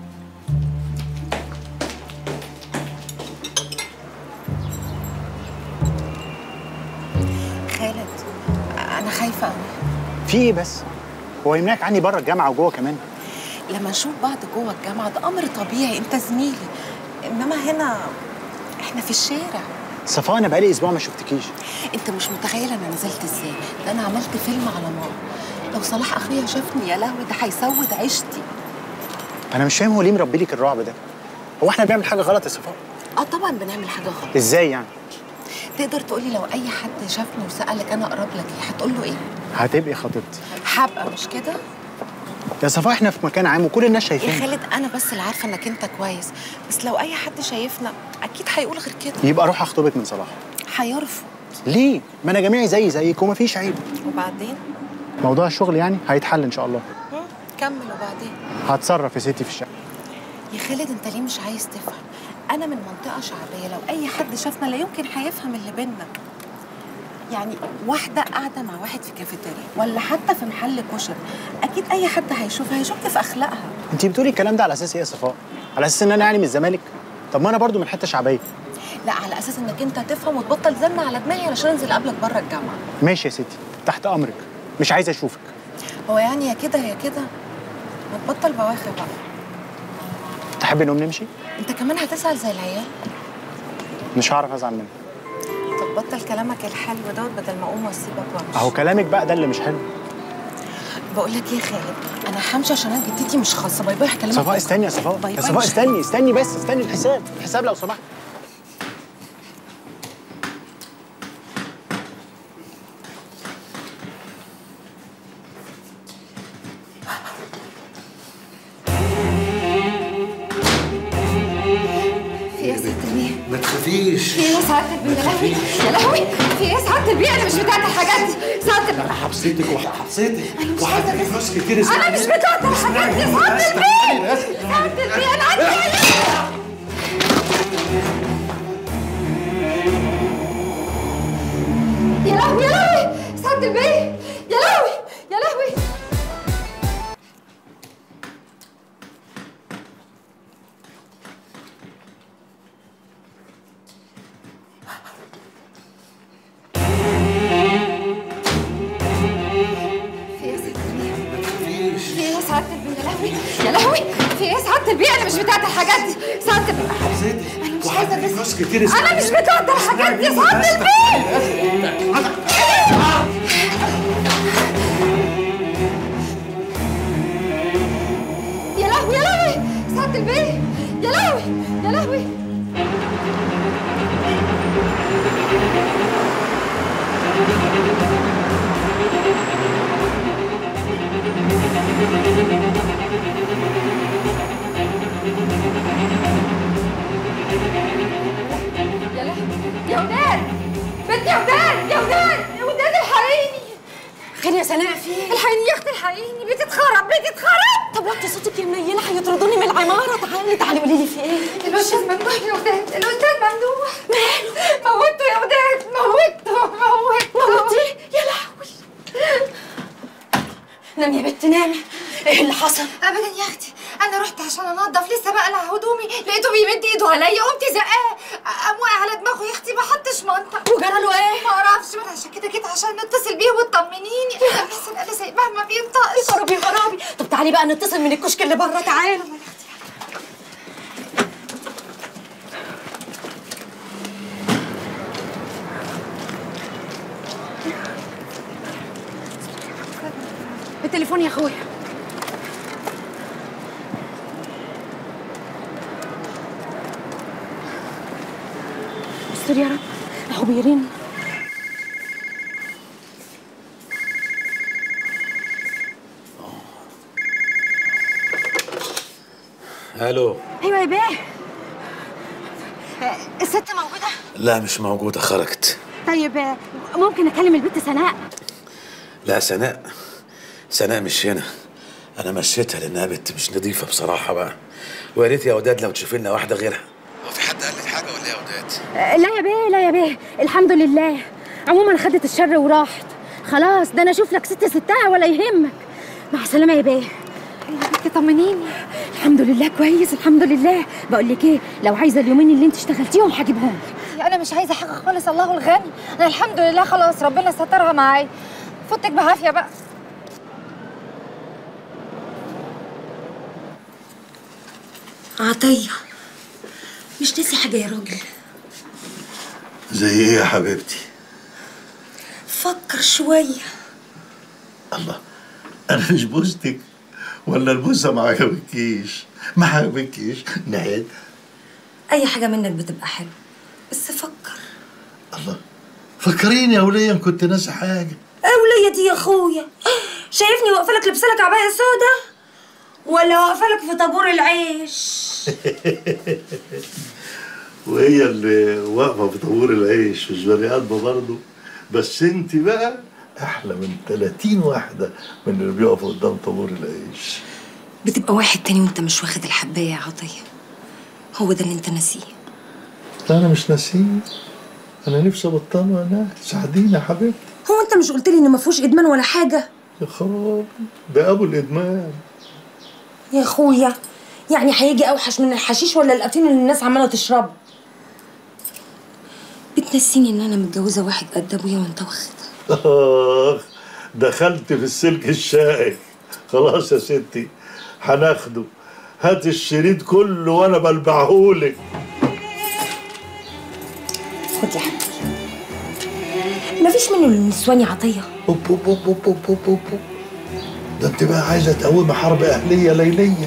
خالد انا خايفه قوي. في ايه بس؟ هو يمنعك عني بره الجامعه وجوه كمان؟ لما نشوف بعض جوه الجامعه ده امر طبيعي، انت زميلي، انما هنا احنا في الشارع. صفاء انا بقالي اسبوع ما شفتكيش. انت مش متخيل انا نزلت ازاي؟ ده انا عملت فيلم على نار. لو صلاح اخويا شافني يا لهوي ده هيسود عيشتي. انا مش فاهم هو ليه مربي لك الرعب ده؟ هو احنا بنعمل حاجه غلط يا صفاء؟ اه طبعا بنعمل حاجه غلط. ازاي يعني؟ تقدر تقولي لو اي حد شافني وسالك انا اقرب لك ايه هتقول له ايه؟ هتبقي خطيبتي. هبقى مش كده؟ يا صفاء احنا في مكان عام وكل الناس شايفيننا. يا خالد انا بس اللي عارفه انك انت كويس، بس لو اي حد شايفنا اكيد هيقول غير كده. يبقى اروح اخطبك من صلاح. هيرفض. ليه؟ ما انا جميعي زي زيك ومفيش عيب. وبعدين؟ موضوع الشغل يعني هيتحل ان شاء الله. كمل وبعدين؟ هتصرف يا ستي في الشقه. يا خالد انت ليه مش عايز تفهم؟ انا من منطقه شعبيه، لو اي حد شافنا لا يمكن هيفهم اللي بينا. يعني واحده قاعده مع واحد في كافيتيريا ولا حتى في محل كشري، اكيد اي حد هيشوفها هيشك في اخلاقها. انت بتقولي الكلام ده على اساس ايه يا صفاء؟ على اساس ان انا يعني من الزمالك؟ طب ما انا برضو من حته شعبيه. لا على اساس انك انت تفهم وتبطل زن على دماغي علشان انزل اقابلك بره الجامعه. ماشي يا ستي، تحت امرك، مش عايزه اشوفك. هو يعني يا كده يا كده، ما تبطل بواخر بقى. تحبي نقوم نمشي؟ انت كمان هتزعل زي العيال. مش هعرف ازعل منك. طب بطل كلامك الحلو دوت بدل ما اقوم واسيبك وامشي. اهو كلامك بقى ده اللي مش حلو. بقول لك ايه يا خالد، انا همشي عشان انا جدتي مش خالصه. باي باي. هكلمك. صفاء استني يا صفاء، يا صفاء استني استني بس، استني الحساب، الحساب لو سمحت. ما تخافيش. في ايه يا سعادة البيه؟ يا لهوي يا لهوي في ايه يا سعادة البيه؟ انا مش بتاعت الحاجات دي. سعادة البيه انا حبستك وحبستك انا مش وهديك فلوس كتير. انا مش بتاعت الحاجات دي. سعادة البيه سعادة البيه انا عندي عيال. يا لهوي يا لهوي سعادة البيه يا لهوي يا لهوي. في ايه يا سعادة البيه؟ لهوي يا لهوي، في ايه سعادة البيئة؟ انا مش بتاعت الحاجات دي سعادة البيئة. انا مش عايزة فلوس كتير. انا مش بتاعت الحاجات دي سعادة البيئة. يا لهوي يا لهوي سعادة البيئة، يا لهوي يا لهوي. يا لهوي يا وداد، بنتي يا وداد، يا وداد يا وداد الحقيني. خير يا سناء في ايه؟ الحقيني يا اختي الحقيني، بيتي اتخرب بيتي اتخرب. طب وطي صوتك يا منيله، هيطردوني من العماره. تعالي تعالي قولي لي في ايه؟ الاستاذ ممدوح يا وداد، الاستاذ ممدوح ماله؟ موته يا وداد، موته موته موتيه يا لهوي. نامي يا بت نامي. ايه اللي حصل؟ ابدا يا اختي، انا رحت عشان انضف لسه بقلع هدومي، لقيته بيمد ايده عليا، قمت زقاه، قام واقع على دماغه يا اختي، ما حطش منطق. وجرى له ايه؟ ما اعرفش، ما عشان كده جيت عشان نتصل بيه وتطمنيني، بس انا سايباه ما بينطقش. خرابي خرابي. طب تعالي بقى نتصل من الكشك اللي بره. تعالي بالتليفون يا اخويا. استر يا رب. اهو بيرن. الو. ايوه يا بيه. الست موجوده؟ لا مش موجوده، خرجت. طيب ممكن اكلم البت سناء؟ لا سناء، سناء مش هنا. انا مشيتها لانها بنت مش نظيفه بصراحه بقى، ويا ريت يا وداد لو تشوفي لنا واحده غيرها. هو في حد قال لك حاجه ولا ايه يا وداد؟ لا يا بيه لا يا بيه، الحمد لله. عموما خدت الشر وراحت خلاص. ده انا اشوف لك ست ستها ولا يهمك. مع السلامه يا بيه. يا بنتي طمنيني. الحمد لله كويس الحمد لله. بقول لك ايه، لو عايزه اليومين اللي انت اشتغلتيهم هجيبهم لك. انا مش عايزه حاجه خالص، الله الغني. انا الحمد لله خلاص، ربنا سترها معايا. فوتك بعافيه بقى. عطيه، مش ناسي حاجه يا راجل؟ زي ايه يا حبيبتي؟ فكر شويه. الله، انا مش بوستك ولا البوسه ما عجبكيش؟ ما عجبكيش نعيد. اي حاجه منك بتبقى حلوه، بس فكر. الله، فكريني يا وليه، ان كنت ناسي حاجه. اوليه دي يا اخويا، شايفني واقفه لك لابسه لك عبايه سودا ولا واقفه لك في طابور العيش؟ وهي اللي واقفه في طابور العيش مش بني ادمه برضه، بس انت بقى احلى من ثلاثين واحده من اللي بيقفوا قدام طابور العيش. بتبقى واحد تاني وانت مش واخد الحبايه يا عطيه. هو ده اللي انت ناسيه. لا انا مش ناسيه، انا نفسي ابطله. انا ساعديني يا حبيبتي. هو انت مش قلت لي ان ما فيهوش ادمان ولا حاجه؟ يا خرابي، ده ابو الادمان يا اخويا. يعني هيجي اوحش من الحشيش ولا القتين اللي الناس عماله تشربه؟ بتنسيني ان انا متجوزه واحد قد ابويا وانت واخدها. اخ، دخلت في السلك الشائك. خلاص يا ستي هناخده. هات الشريط كله وانا بلبعهولك. خد يا حبيبي. مفيش منه للنسوان يا عطيه. اوب اوب اوب اوب اوب اوب اوب. ده انت بقى عايزه تقومي حرب اهليه ليليه.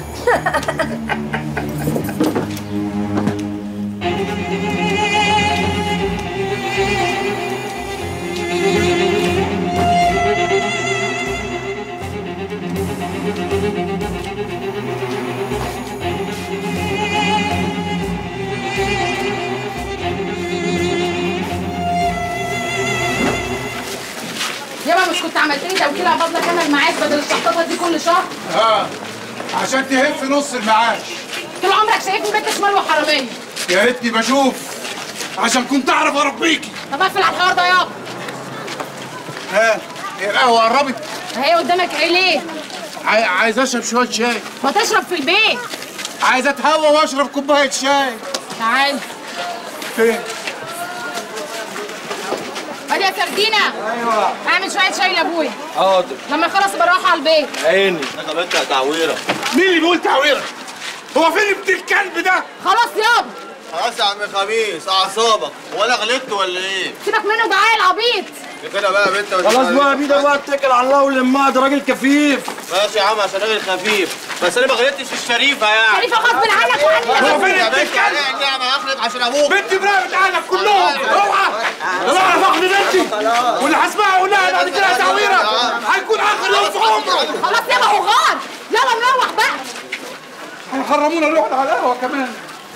يابا مش كنت عملت لي توكيل عباد لك انا المعاش بدل الشحططه دي كل شهر؟ اه عشان تهف نص المعاش. طول عمرك شايفني بنت شمال وحراميه. يا ريتني بشوف عشان كنت اعرف اربيكي. طب اقفل على الحوار ده يابا. ها القهوه قربت؟ هي قدامك ايه ليه؟ عاي... عايز اشرب شويه شاي. ما تشرب في البيت. عايز اتهوى واشرب كوبايه شاي. تعال. فين؟ وادي يا سردينه. ايوه. اعمل شويه شاي لابويا. حاضر. لما يخلص بروح على البيت. عيني. انا بنت تعويره. مين اللي بيقول تعويره؟ هو فين ابن الكلب ده؟ خلاص يابا. خلاص يا عم خميس اعصابك، هو انا غلطت ولا ايه؟ سيبك منه ده عيل عبيط. كده بقى يا بنت. خلاص بقى يا بيدا بقى اتكل على الله ولمها، ده راجل كفيف. ماشي يا عم عشان راجل خفيف، بس انا ما غلطتش في الشريفه يعني. شريفه غصب عنك وعني. هو فين ابن الكلب؟ انا هخلط عشان ابوك. بنتي براقبت عنك كلهم، اوعى. اوعى فخد بنتي. واللي هسمعها اقول لها بعد كده تعويره هيكون اخر يوم في عمره. خلاص يابا هغار، يلا نروح بقى. هيحرمونا نروح على القهوه كمان.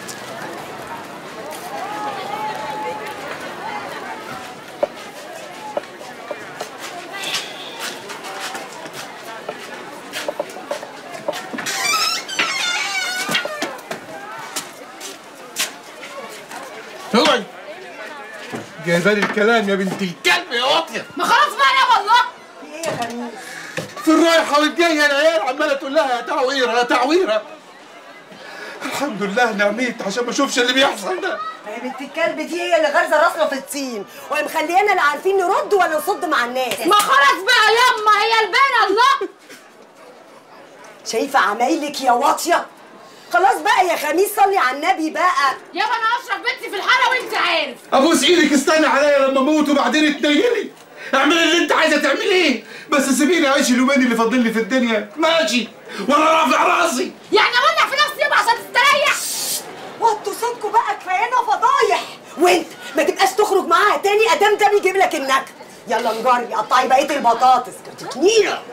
اوعي جايبالي الكلام يا بنت الكلب يا واطيه. ما خلاص بقى يا والله. في ايه يا خميس؟ في الرايحه والجايه العيال عماله تقول لها يا تعويره يا تعويره. الحمد لله نعميت عشان ما اشوفش اللي بيحصل ده. يا بنت الكلب دي هي اللي غارزه راسنا في الطين ومخليانا لا عارفين نرد ولا نصد مع الناس. ما خلاص بقى ياما هي البانه الله. شايفه عمايلك يا واطيه؟ خلاص بقى يا خميس صلي على النبي بقى. يابا انا اشرف بنتي في الحاره وانت عارف. ابوس ايدك استني عليا لما اموت وبعدين تنيلي. اعملي اللي انت عايزه تعمليه بس سيبيني اعيش اليومين اللي فاضل لي في الدنيا ماشي وانا رافع راسي. يعني اولع في نفسي يابا عشان تستريح. وطوا صوتكوا بقى كفايانا فضايح. وانت ما تبقاش تخرج معاها تاني ادام ده بيجيب لك النكد. يلا نجري قطعي بقيه البطاطس كتكنيله.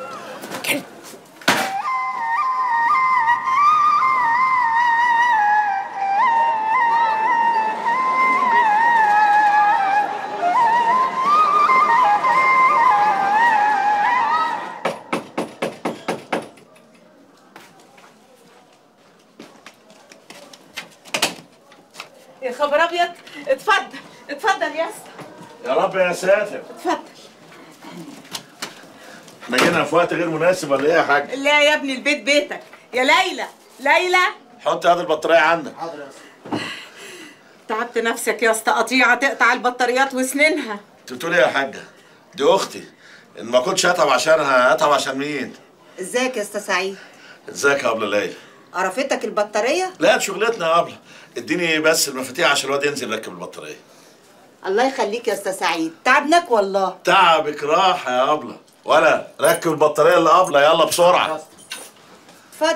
يا خبر ابيض. اتفضل اتفضل يا اسطى. يا رب يا ساتر. اتفضل. احنا جينا في وقت غير مناسب ولا ايه يا حاج؟ لا يا ابني البيت بيتك. يا ليلى ليلى حط هذه البطاريه عندك. حاضر يا اسطى. تعبت نفسك يا اسطى قطيعه تقطع البطاريات وسنينها. انت بتقولي ايه يا حاجه؟ دي اختي، ان ما كنتش اتعب عشانها اتعب عشان مين؟ ازيك يا اسطى سعيد؟ ازيك يا ابله ليلى؟ عرفتك البطاريه؟ لا دي شغلتنا يا ابله، اديني بس المفاتيح عشان الواد ينزل يركب البطاريه. الله يخليك يا اسطى سعيد، تعبناك والله. تعبك راحه يا ابله، ولا ركب البطاريه اللي ابله يلا بسرعه. اتفضل.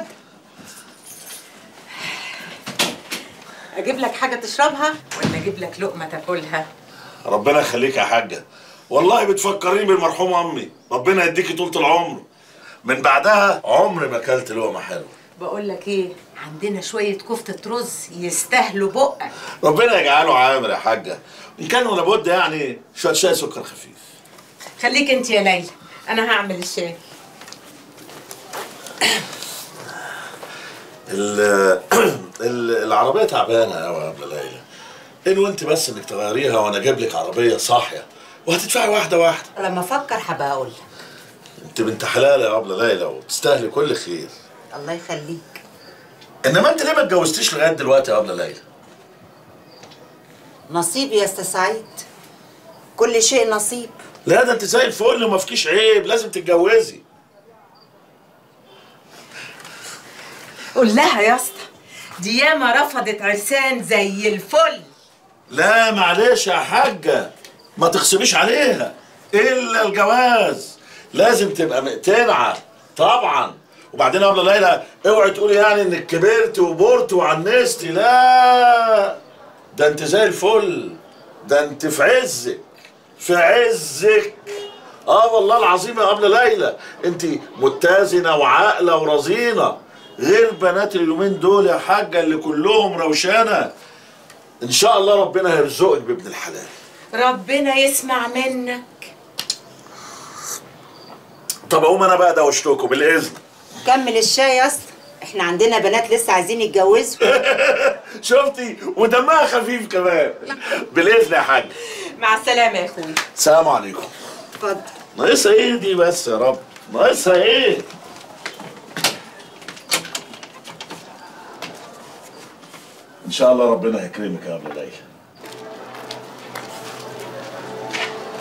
اجيب لك حاجه تشربها ولا اجيب لك لقمه تاكلها؟ ربنا يخليك يا حاجه، والله بتفكريني بالمرحومه امي، ربنا يديكي طولة العمر. من بعدها عمري ما اكلت لقمه حلوه. بقول لك ايه، عندنا شويه كفته رز يستاهلوا بقك. ربنا يجعله عامر يا حاجه، ان كان ولا بد يعني شويه شاي سكر خفيف. خليك انت يا ليلى، انا هعمل الشاي. ال العربيه تعبانه قوي يا ابله ليلى. ان وانت بس انك تغيريها وانا اجيب لك عربيه صاحيه وهتدفعي واحده واحده. لما افكر هبقى اقول لك. انت بنت حلال يا ابله ليلى وتستاهلي كل خير. الله يخليك. انما انت ليه ما اتجوزتيش لغايه دلوقتي يا ابله ليلى؟ نصيب يا استاذ سعيد، كل شيء نصيب. لا ده انت زي الفل وما فيكيش عيب، لازم تتجوزي. قول لها يا اسطى دي ياما رفضت عرسان زي الفل. لا معلش يا حاجه ما تخصبيش عليها، الا الجواز لازم تبقى مقتنعه طبعا. وبعدين يا ابله ليلى اوعي تقولي يعني انك كبرت وبرت وعنستي، لا ده انت زي الفل، ده انت في عزك في عزك. اه والله العظيم يا ابله ليلى انت متزنه وعاقله ورزينه غير بنات اليومين دول يا حاجه اللي كلهم روشانه. ان شاء الله ربنا هيرزقك بابن الحلال. ربنا يسمع منك. طب اقوم انا بقى دوشتكم بالاذن. كمل الشاي يا اسطى، احنا عندنا بنات لسه عايزين يتجوزوا. شفتي ودمها خفيف كمان. بالاذن يا حاج. مع السلامه يا اخوي. السلام عليكم. اتفضل. ناقصها ايه دي بس يا رب، ناقصها ايه؟ ان شاء الله ربنا هيكرمك يا ابله ليلى.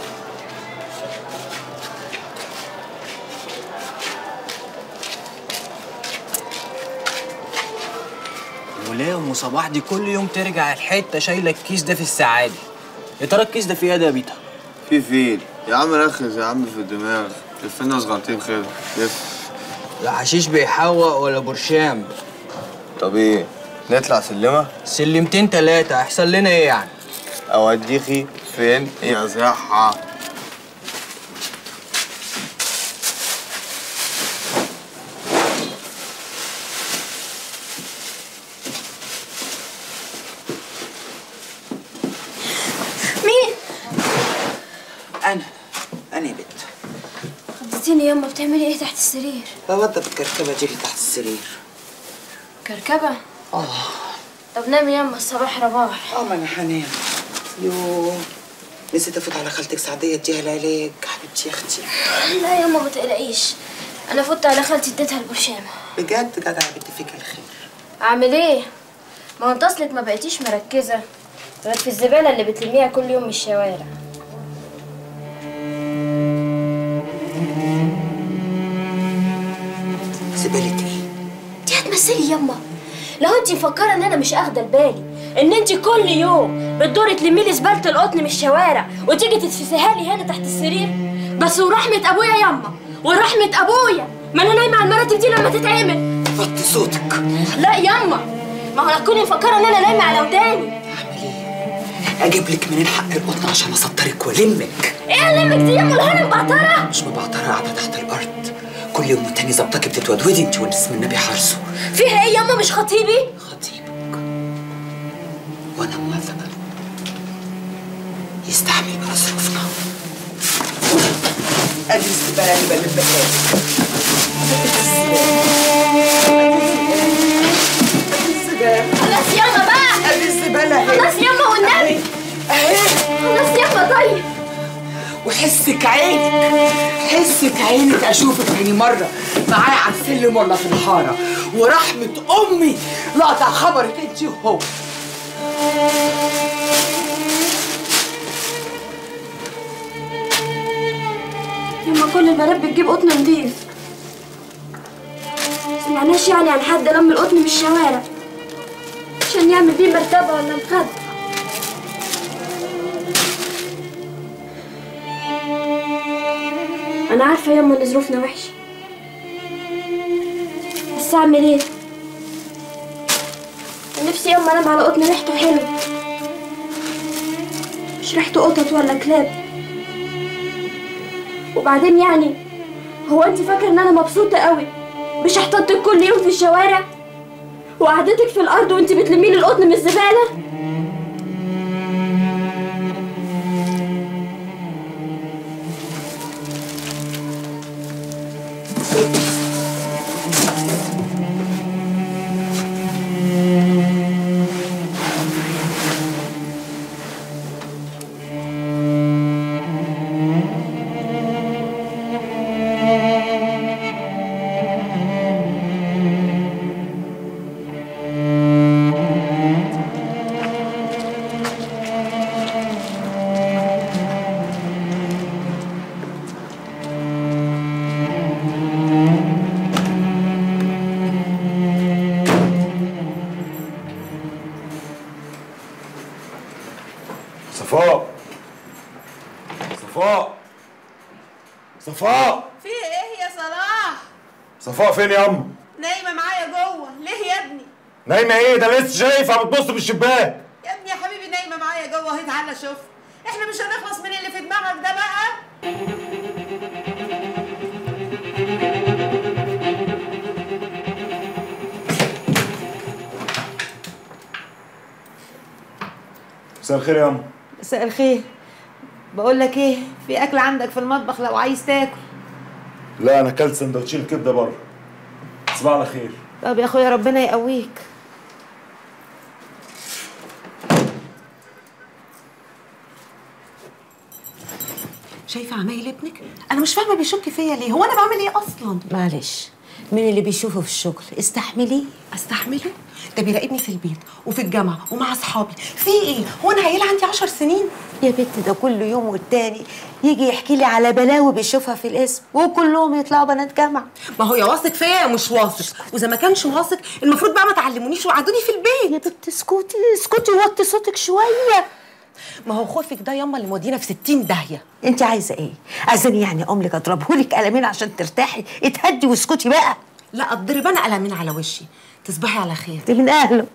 وليه ام صباح دي كل يوم ترجع الحته شايله الكيس ده في السعاده؟ يا ترى الكيس ده فيه ايه ده يا بيتا؟ في فيل يا عم، رخز يا عم في الدماغ، لفنا صغنطين خير لف. لا حشيش بيحوق ولا برشام. طب ايه؟ نطلع سلمه؟ سلمتين تلاته هيحصل لنا ايه يعني؟ اوديكي فين يا صحه؟ أنا أنا يا بنت. خضتيني ياما، بتعملي إيه تحت السرير؟ بوضب الكركبة دي اللي تحت السرير. كركبة؟ آه. طب نامي ياما، الصباح رباح. آه ما أنا هنام. يوه نسيت أفوت على خالتك سعدية اديها العلاج، حبيبتي يا أختي. لا ياما ما تقلقيش، أنا فوت على خالتي اديتها البرشامة. بجد جدع يا بنتي، فيك الخير. أعمل إيه؟ ما هو أنت أصلك ما بقيتيش مركزة غير في الزبالة اللي بتلميها كل يوم من الشوارع. زبالة ايه؟ دي هتمثلي ياما. لو انت مفكره ان انا مش اخده بالي ان انت كل يوم بتدوري تلمي لي زباله القطن من الشوارع وتيجي تتفسيها لي هنا تحت السرير، بس ورحمه ابويا ياما، ورحمه ابويا ما انا نايمه على المراتب دي لما تتعمل. وطي صوتك. لا ياما، ما هو تكوني مفكره ان انا نايمه على وداني. اجيب لك منين حق القطن عشان اسطرك والمك؟ ايه المك دي ياما؟ الهنا مبعتره؟ مش مبعتره، قاعده تحت الارض كل يوم والتاني ظبطك بتتودودي انت والاسم النبي حارسه. فيها ايه ياما؟ مش خطيبي؟ خطيبك وانا موافقه، يستحمل بقى ظروفنا. ادي الزباله اللي بلبها لك. خلاص ياما بقى. ادي الزباله اهي. خلاص ياما والنبي. اهي. خلاص ياما. طيب وحسك عينك، حسك عينك اشوفك تاني مره معايا على السلم ولا في الحاره، ورحمه امي لاقطع خبرك انت وهو. يما كل البنات بتجيب قطن نضيف، مسمعناش يعني عن حد لم القطن من الشوارع عشان يعمل بيه مرتبه ولا مخده. أنا عارفة ياما إن ظروفنا وحشة، بس أعمل إيه؟ نفسي ياما أنام على قطن ريحته حلوة، مش ريحته قطط ولا كلاب. وبعدين يعني هو أنت فاكرة إن أنا مبسوطة قوي بشحطتك كل يوم في الشوارع وقعدتك في الأرض وأنت بتلمي لي القطن من الزبالة؟ صفاء صفاء صفاء في ايه يا صلاح؟ صفاء فين يا أم؟ نايمه معايا جوه. ليه يا ابني؟ نايمة ايه؟ ده لسه شايفها بتبص من الشباك. يا ابني يا حبيبي نايمه معايا جوه اهي، تعالى شوف. احنا مش هنخلص من اللي في دماغك ده بقى. مساء الخير يا أم. مساء الخير. بقول لك ايه، في اكل عندك في المطبخ لو عايز تاكل. لا أنا أكلت سندوتشين كبدة بره. تصبح على خير. طب يا اخويا ربنا يقويك. شايفه عمايل ابنك؟ انا مش فاهمه بيشك فيا ليه، هو انا بعمل ايه اصلا؟ معلش من اللي بيشوفه في الشغل استحمليه. استحمله؟ ده بيراقبني في البيت وفي الجامعه ومع اصحابي. في ايه؟ هو انا عيله عندي عشر سنين؟ يا بنت ده كل يوم والتاني يجي يحكي لي على بلاوي بيشوفها في القسم وكلهم يطلعوا بنات جامعه. ما هو يا واثق فيا يا مش واثق، واذا ما كانش واثق المفروض بقى ما تعلمونيش وقعدوني في البيت. يا بنت اسكتي اسكتي وطي صوتك شويه. ما هو خوفك ده ياما اللي مودينا في ستين داهيه. انت عايزه ايه؟ عايزاني يعني املك اضربهولك قلمين عشان ترتاحي؟ اتهدي واسكتي بقى. لا اضرب انا قلمين على وشي. تصبحي على خير. دي من اهله.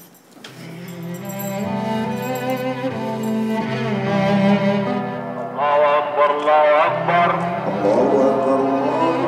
الله اكبر الله اكبر الله اكبر.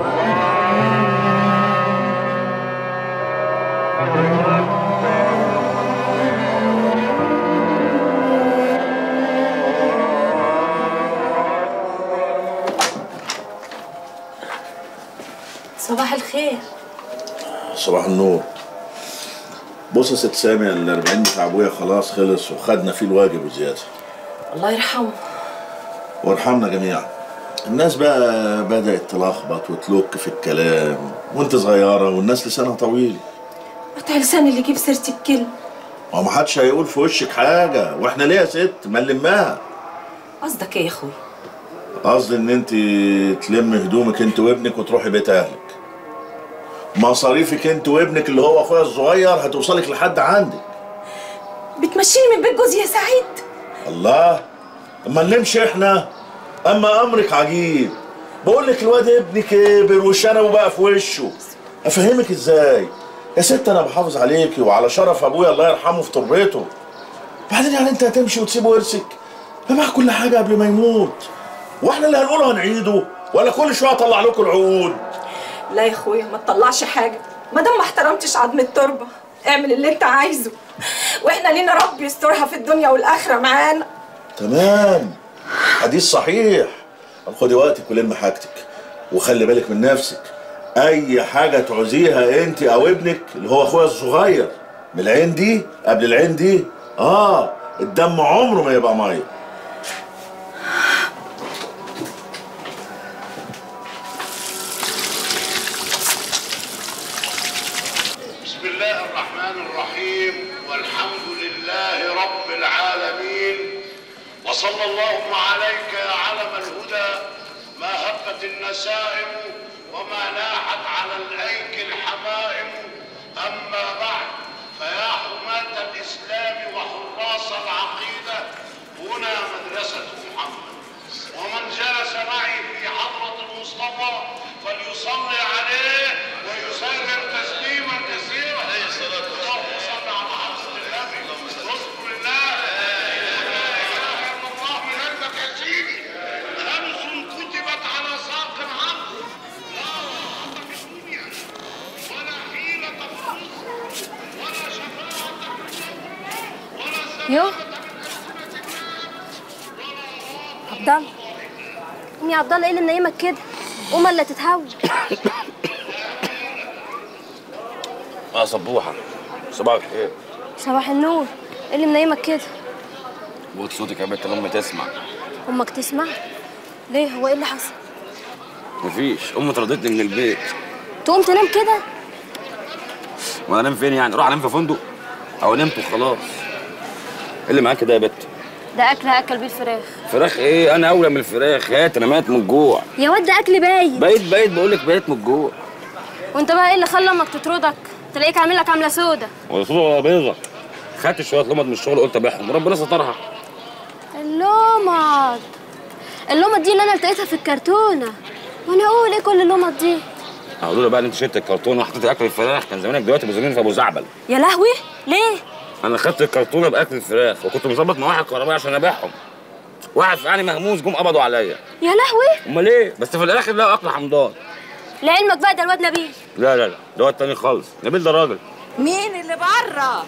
صباح الخير. صباح النور. بص يا ست سامي، الأربعين بتاع ابويا خلاص خلص وخدنا فيه الواجب وزياده. الله يرحمه. وارحمنا جميعا. الناس بقى بدأت تلخبط وتلوك في الكلام، وانت صغيرة والناس لسانها طويل. قطع لساني اللي يجيب سيرتي بكلمة. ما ما حدش هيقول في وشك حاجة، واحنا ليه يا ست؟ ما نلمها. قصدك ايه يا اخوي؟ قصدي ان انت تلم هدومك انت وابنك وتروحي بيت اهلك. مصاريفك انت وابنك اللي هو اخويا الصغير هتوصلك لحد عندك. بتمشيني من بيت جوزي يا سعيد؟ الله، اما نلمش احنا. اما امرك عجيب. بقول لك الواد ابني كبر وشنبه بقى في وشه. افهمك ازاي؟ يا ست انا بحافظ عليكي وعلى شرف ابويا الله يرحمه في تربته. بعدين يعني انت هتمشي وتسيب ورثك؟ بباع كل حاجه قبل ما يموت. واحنا اللي هنقوله هنعيده ولا كل شويه اطلع لكم العقود؟ لا يا اخويا ما تطلعش حاجه، ما دام ما احترمتش عظم التربه. اعمل اللي انت عايزه، واحنا لينا رب يسترها في الدنيا والاخره معانا. تمام، حديث صحيح. خدي وقتك ولم حاجتك وخلي بالك من نفسك. اي حاجه تعوزيها انت او ابنك اللي هو اخويا الصغير من العين دي قبل العين دي، اه الدم عمره ما يبقى ميه. بسم الله الرحمن الرحيم والحمد لله رب العالمين وصلى اللهم عليك يا علم الهدى ما هبت النسائم وما ناحت على الايك الحمائم. اما بعد فيا حماة الاسلام وحراس العقيده هنا مدرسه محمد، ومن جلس معي في حضره المصطفى فليصلي عليه ويسلم تسليما كثيرا. عليه الصلاه والسلام. اللهم صل على حضره النبي. اذكر الله لا اله الا الله من قلبك يا سيدي. خمس كتبت على ساق العبد لا راحه في الدنيا ولا حيله في الرزق ولا شفاعه في الجنه ولا يو سلامه عبد الله، قوم يا عبد الله، ايه اللي منيمك كده؟ قوم الا تتهوى. اه صبوحه، صباح الخير. صباح النور، ايه اللي منيمك كده؟ بوت صوتك يا بنت لما تسمع. امك تسمع؟ ليه؟ هو ايه اللي حصل؟ مفيش، امي طردتني من البيت. تقوم تنام كده؟ وانا انام فين يعني؟ اروح انام في فندق؟ او نمت وخلاص. ايه اللي معاك ده يا بت؟ ده اكل هاكل بيه الفراخ. فراخ ايه؟ انا اولى من الفراخ. هات، انا ميت من الجوع. يا واد ده اكل بايت. بايت بايت بقول لك بايت من الجوع. وانت بقى ايه اللي خلى امك تطردك؟ تلاقيك عامل لك عامله سودا. ولا سودا ولا بيضه. خدت شويه لمض من الشغل قلت ابيعهم وربنا سترها. اللمض اللمض دي اللي انا لقيتها في الكرتونه، وانا اقول ايه كل اللمض دي؟ هقول له بقى ان انت شلت الكرتونه وحطيت اكل الفراخ، كان زمانك دلوقتي بزميل في ابو زعبل. يا لهوي ليه؟ انا خدت الكرتونه باكل الفراخ وكنت مظبط مع واحد كهربائي عشان ابيعهم. واحد فقعني مهموس جم قبضوا عليا. يا لهوي. امال ايه؟ بس في الاخر لقوا اكل حمضان. لعلمك بقى ده الواد نبيل. لا لا لا، ده واد تاني خالص. نبيل ده راجل. مين اللي بره؟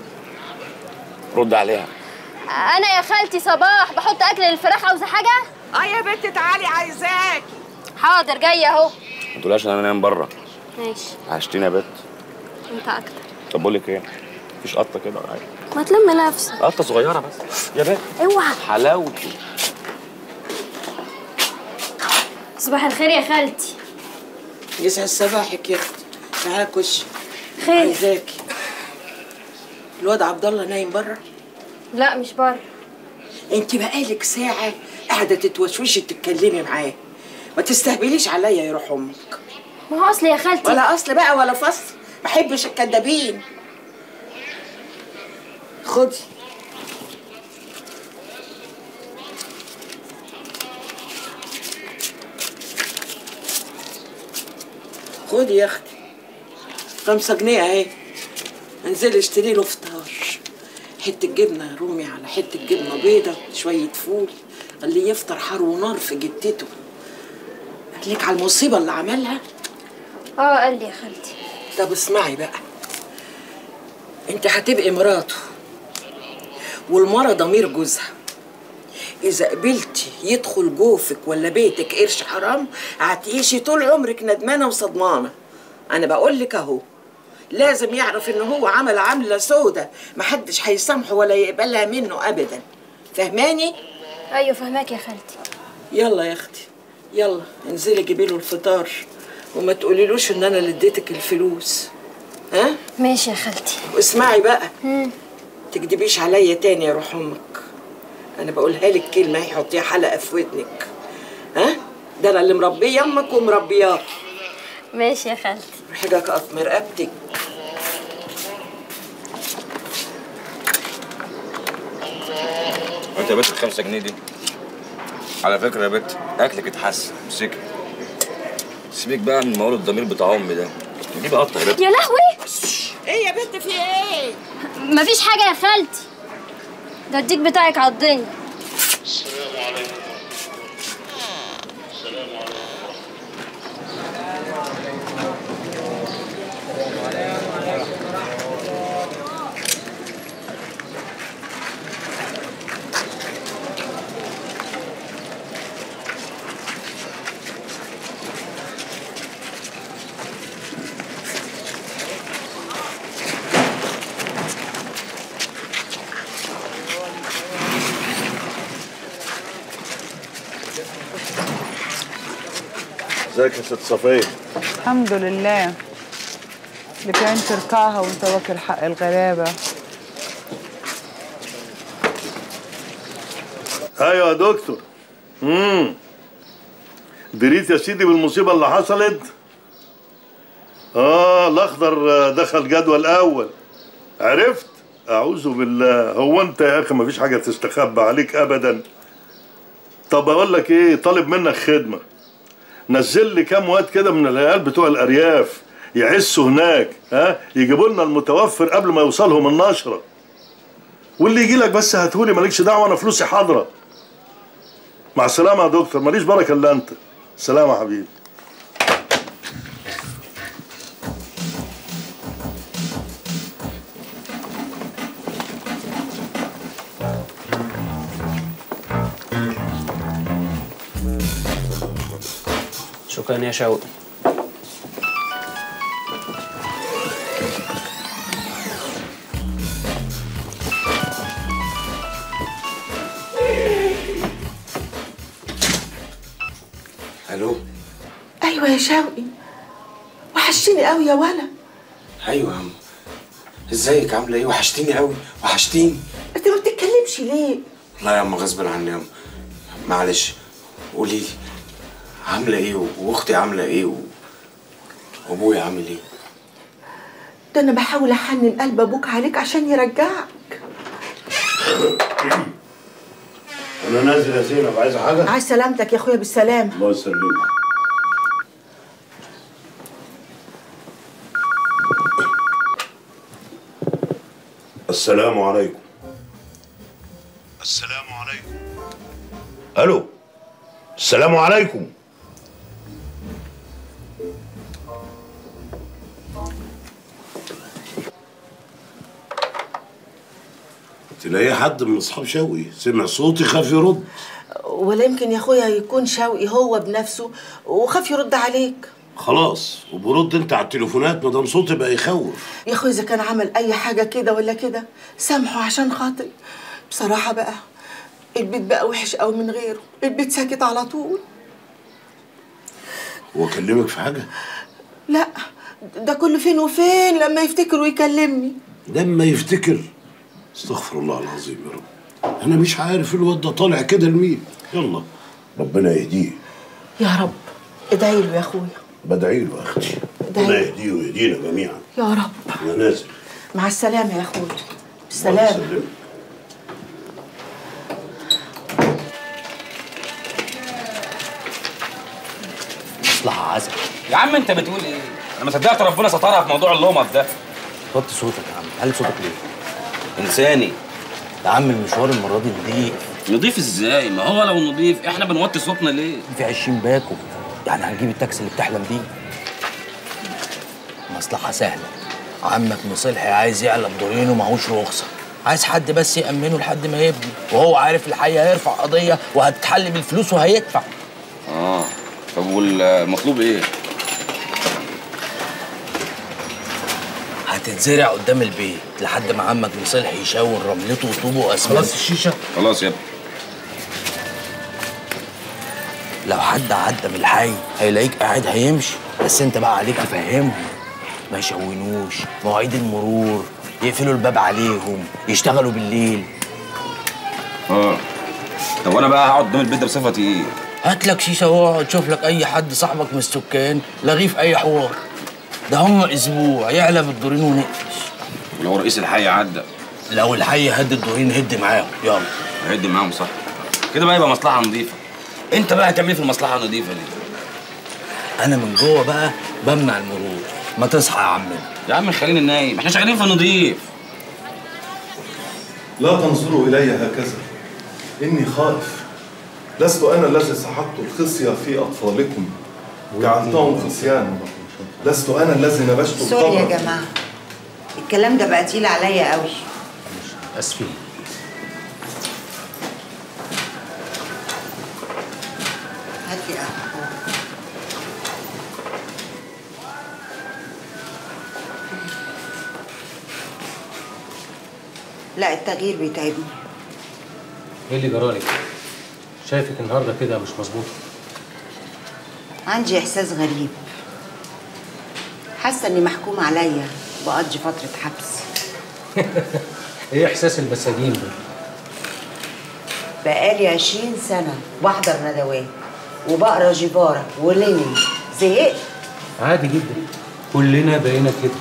رد عليها. انا يا خالتي صباح بحط اكل للفراخ. عاوزه حاجه؟ اه يا بنت تعالي عايزاكي. حاضر جايه اهو. ما تقولهاش انا انام بره. ماشي. عشتيني يا بت. انت اكتر. طب بقول لك ايه؟ مفيش قطه كده ولا حاجه؟ ما تلم نفسك. قطه صغيره بس يا بت. اوعى. حلاوتي. صباح الخير يا خالتي. يسعد صباحك يا اختي. تعالي خشي. خير. عايزاكي. الواد عبد الله نايم بره؟ لا مش بره. انت بقالك ساعه قاعده تتوشوشي تتكلمي معاه. ما تستهبليش عليا يا روح امك. ما هو اصل يا خالتي. ولا اصل بقى ولا فصل، ما بحبش الكدابين. خدي. خدي يا اختي خمسة جنيه اهي. انزلي اشتري له فطار، حته جبنه رومي على حته جبنه بيضه شويه فول، اللي يفطر حار ونار في جتته. قال لك على المصيبه اللي عملها؟ اه قال لي يا خالتي. طب اسمعي بقى، انت هتبقي مراته والمرة ضمير جوزها. اذا قبلتي يدخل جوفك ولا بيتك قرش حرام هتعيشي طول عمرك ندمانه وصدمانه. انا بقول لك اهو، لازم يعرف ان هو عمل عمله سودة محدش هيسامحه ولا يقبلها منه ابدا. فهماني؟ ايوه فهماك يا خالتي. يلا يا اختي يلا انزلي جيبي له الفطار وما تقوليلوش ان انا اللي اديتك الفلوس. ها؟ ماشي يا خالتي. واسمعي بقى، امم تكدبيش عليا تاني يا روح امك. انا بقولها لك كلمه هيحطيها حلقه في ودنك. ها؟ ده انا اللي مربيه امك ومربياك. ماشي يا خالتي. حاجه اقف من رقبتك. وانت يا بنت الخمسة جنيه دي على فكره يا بنت اكلك اتحسن مسكي. سيبك بقى من موال الضمير بتاع امي ده، دي بقى قطه يا بنت. يا لهوي. ايه يا بنت في ايه؟ مفيش حاجه يا خالتي، ده الديك بتاعك عضني. السلام عليكم. السلام عليكم. ازيك يا ست صفيه؟ الحمد لله. لك عين تركعها وانت واكل حق الغلابه. ايوه يا دكتور. امم دريت يا سيدي بالمصيبه اللي حصلت؟ اه الاخضر دخل جدول اول. عرفت؟ اعوذ بالله. هو انت يا اخي مفيش حاجه تستخبى عليك ابدا. طب اقول لك ايه، طالب منك خدمه. نزل لي كام واد كده من العيال بتوع الارياف يعسوا هناك، ها يجيبوا لنا المتوفر قبل ما يوصلهم النشره. واللي يجي لك بس هاتهولي، مالكش دعوه، انا فلوسي حاضره. مع السلامه يا دكتور، ماليش بركه الا انت. سلام يا حبيبي. شكرا يا شوقي. الو. ايوه يا شوقي، وحشتني قوي يا ولا. ايوه يا عم، ازيك عامله ايه؟ وحشتيني قوي وحشتيني. انت ما بتتكلمش ليه؟ لا يا عم غصب عني يا عم، معلش. قولي لي عامله ايه واختي عامله ايه و... وابويا عامل ايه؟ ده انا بحاول احنن قلب ابوك عليك عشان يرجعك. انا نازل يا زينب، عايزه حاجه؟ عايز سلامتك يا اخويا بالسلامه. الله يسلمك. السلام عليكم. السلام عليكم. الو. السلام عليكم. تلاقي حد من اصحاب شوقي سمع صوتي خاف يرد. ولا يمكن يا اخويا يكون شوقي هو بنفسه وخاف يرد عليك. خلاص وبرد انت على التليفونات ما دام صوتي بقى يخوف. يا اخويا اذا كان عمل اي حاجه كده ولا كده سامحه عشان خاطري. بصراحه بقى البيت بقى وحش قوي من غيره، البيت ساكت على طول. هو كلمك في حاجه؟ لا ده كل فين وفين لما يفتكر ويكلمني. لما يفتكر؟ استغفر الله العظيم يا رب. انا مش عارف الواد ده طالع كده لمين. يلا ربنا يهديه. يا رب ادعي له يا اخويا. بدعي له يا اختي. ربنا يهديه ويهدينا جميعا يا رب. انا نازل. مع السلامه يا اخويا. بالسلامه. مصلحة عسل. يا عم انت بتقول ايه؟ انا ما صدقت ربنا سترها في موضوع اللومه ده. وطي صوتك يا عم، علي صوتك ليه؟ انساني. يا عم المشوار المره دي نضيف. نضيف ازاي؟ ما هو لو نضيف احنا بنوطي صوتنا ليه؟ في عشرين باكو، يعني هنجيب التاكسي اللي بتحلم بيه. مصلحة سهلة. عمك مصلحي عايز يعلى بدورين ومعهوش رخصة. عايز حد بس يأمنه لحد ما يبني، وهو عارف الحقيقة هيرفع قضية وهتتحل بالفلوس وهيدفع. اه طب والمطلوب ايه؟ هتتزرع قدام البيت لحد ما عمك مصلحي يشاور رملته وطوبه واسمنت. خلاص الشيشة؟ خلاص يا ابني. لو حد عدى من الحي هيلاقيك قاعد هيمشي، بس انت بقى عليك تفهمهم ما يشونوش، مواعيد المرور، يقفلوا الباب عليهم، يشتغلوا بالليل. اه طب وانا بقى هقعد قدام البيت ده بصفتي ايه؟ هات لك شيشه واقعد شوف لك اي حد صاحبك من السكان لغيه في اي حوار. ده هم اسبوع يعلى بالدورين ونقفش. ولو رئيس الحي عدى؟ لو الحي هد الدورين هد معاهم، يلا. هد معاهم صح. كده بقى يبقى مصلحه نظيفه. انت بقى هتعمل ايه في المصلحه النظيفه دي؟ انا من جوه بقى بمنع المرور. ما تصحى يا عمنا. يا عم خلينا نايم، احنا شغالين في النظيف. لا تنظروا الي هكذا، اني خائف. لست انا الذي سحقت الخصيه في اطفالكم جعلتهم خصيانا. لست انا الذي نبشت القبر. سوري يا جماعه، الكلام ده بقى تقيل عليا قوي. اسفين. هات لي قهوه. لا التغيير بيتعبني. ايه اللي جرالك؟ شايفك النهارده كده مش مظبوطه. عندي احساس غريب، حاسه اني محكوم عليا بقضي فتره حبس. ايه احساس المساجين ده؟ بقالي عشرين سنه بحضر ندوات وبقرا جيفارا ولينين، زهقت. عادي جدا، كلنا بقينا كده.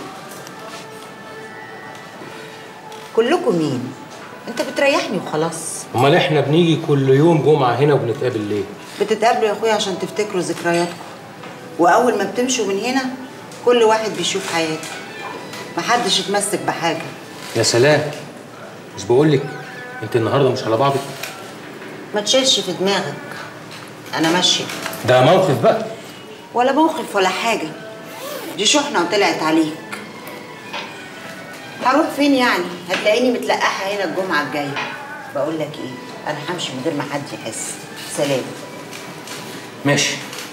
كلكم مين؟ انت بتريحني وخلاص. امال احنا بنيجي كل يوم جمعه هنا وبنتقابل ليه؟ بتتقابلوا يا اخويا عشان تفتكروا ذكرياتكم، واول ما بتمشوا من هنا كل واحد بيشوف حياته، محدش يتمسك بحاجه. يا سلام، مش بقولك انت النهارده مش على بعضك؟ ما تشيلش في دماغك، انا ماشيه. ده موقف بقى. ولا موقف ولا حاجه، دي شحنه وطلعت عليك. هروح فين يعني؟ هتلاقيني متلقحه هنا الجمعه الجايه. بقول لك ايه، انا همشي من غير ما حد يحس. سلام. ماشي.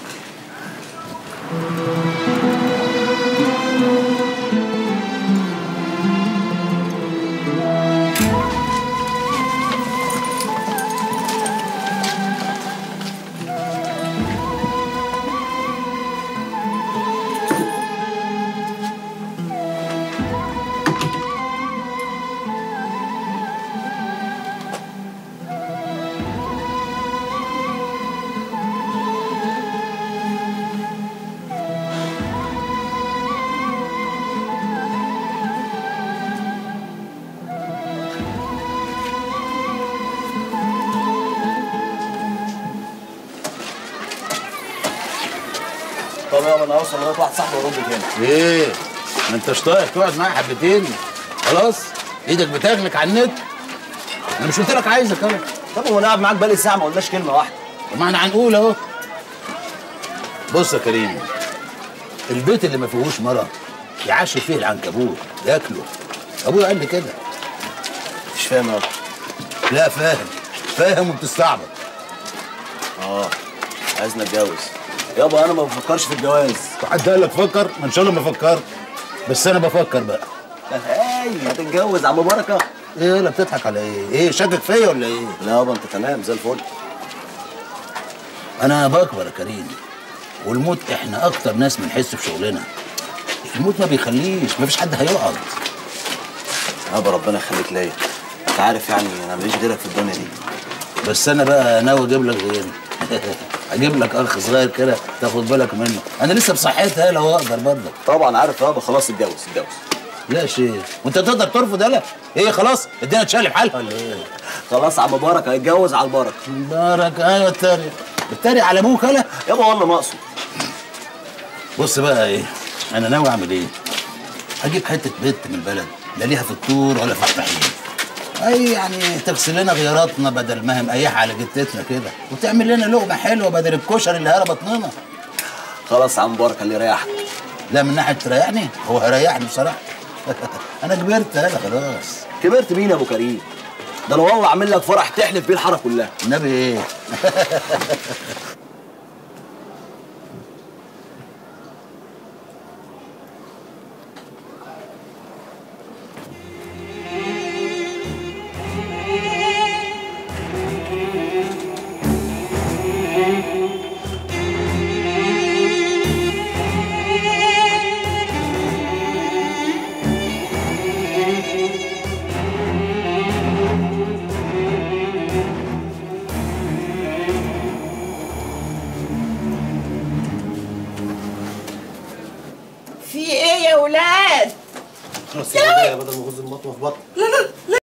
طب يابا انا هوصل لغايه واحد صاحبي وارد تاني. ايه؟ ما انتش طايق تقعد معايا حبتين؟ خلاص؟ ايدك بتاكلك على النت؟ انا مش قلت لك عايزك انا. طب هو انا قاعد معاك بقالي ساعه ما قلناش كلمه واحده. طب ما احنا هنقول اهو. بص يا كريم، البيت اللي ما فيهوش مرة يعاشر فيه العنكبوت ياكله. ابويا قال لي كده. مش فاهم يابا. لا فاهم، فاهم وبتستعبط. اه عايزنا نتجوز. يابا انا ما بفكرش في الجواز. حد قال لك فكر؟ ما ان شاء الله ما فكرت، بس انا بفكر بقى. هاي هتتجوز يا عم بركه. ايه ولا بتضحك على ايه؟ ايه شاكك فيا ولا ايه؟ لا يابا انت تمام زي الفل. انا بكبر يا كريم، والموت احنا اكتر ناس بنحس في شغلنا. الموت ما بيخليش، مفيش حد هيقعد. يابا ربنا يخليك ليا، انت عارف يعني انا ماليش غيرك في الدنيا دي. بس انا بقى ناوي اجيب لك غيري. اجيب لك اخ صغير كده تاخد بالك منه، انا لسه بصحتها لو اقدر برضك. طبعا عارف يابا، خلاص اتجوز اتجوز. لا يا شيخ، وانت تقدر ترفض؟ يالا ايه خلاص الدنيا اتشقلب حالها ولا ايه؟ خلاص عم مبارك هيتجوز على البركه. مبارك ايوه اتريق اتريق على ابوك يالا يابا والله ما اقصد. بص بقى ايه، انا ناوي اعمل ايه؟ هجيب حته بنت من البلد لا ليها في الطور ولا في الطحين، اي يعني تغسل لنا غياراتنا بدل ما هي مقيحه على جتتنا كده، وتعمل لنا لقمه حلوه بدل الكشري اللي هرى بطننا. خلاص يا عم مبارك اللي يريحك. لا من ناحيه تريحني هو هيريحني بصراحه. انا كبرت يالا خلاص. كبرت مين يا ابو كريم؟ ده لو والله اعمل لك فرح تحلف بيه الحاره كلها. النبي ايه؟ في ايه يا ولاد؟ خلاص يا بدل ما اغز المطوه في بطن. لا لا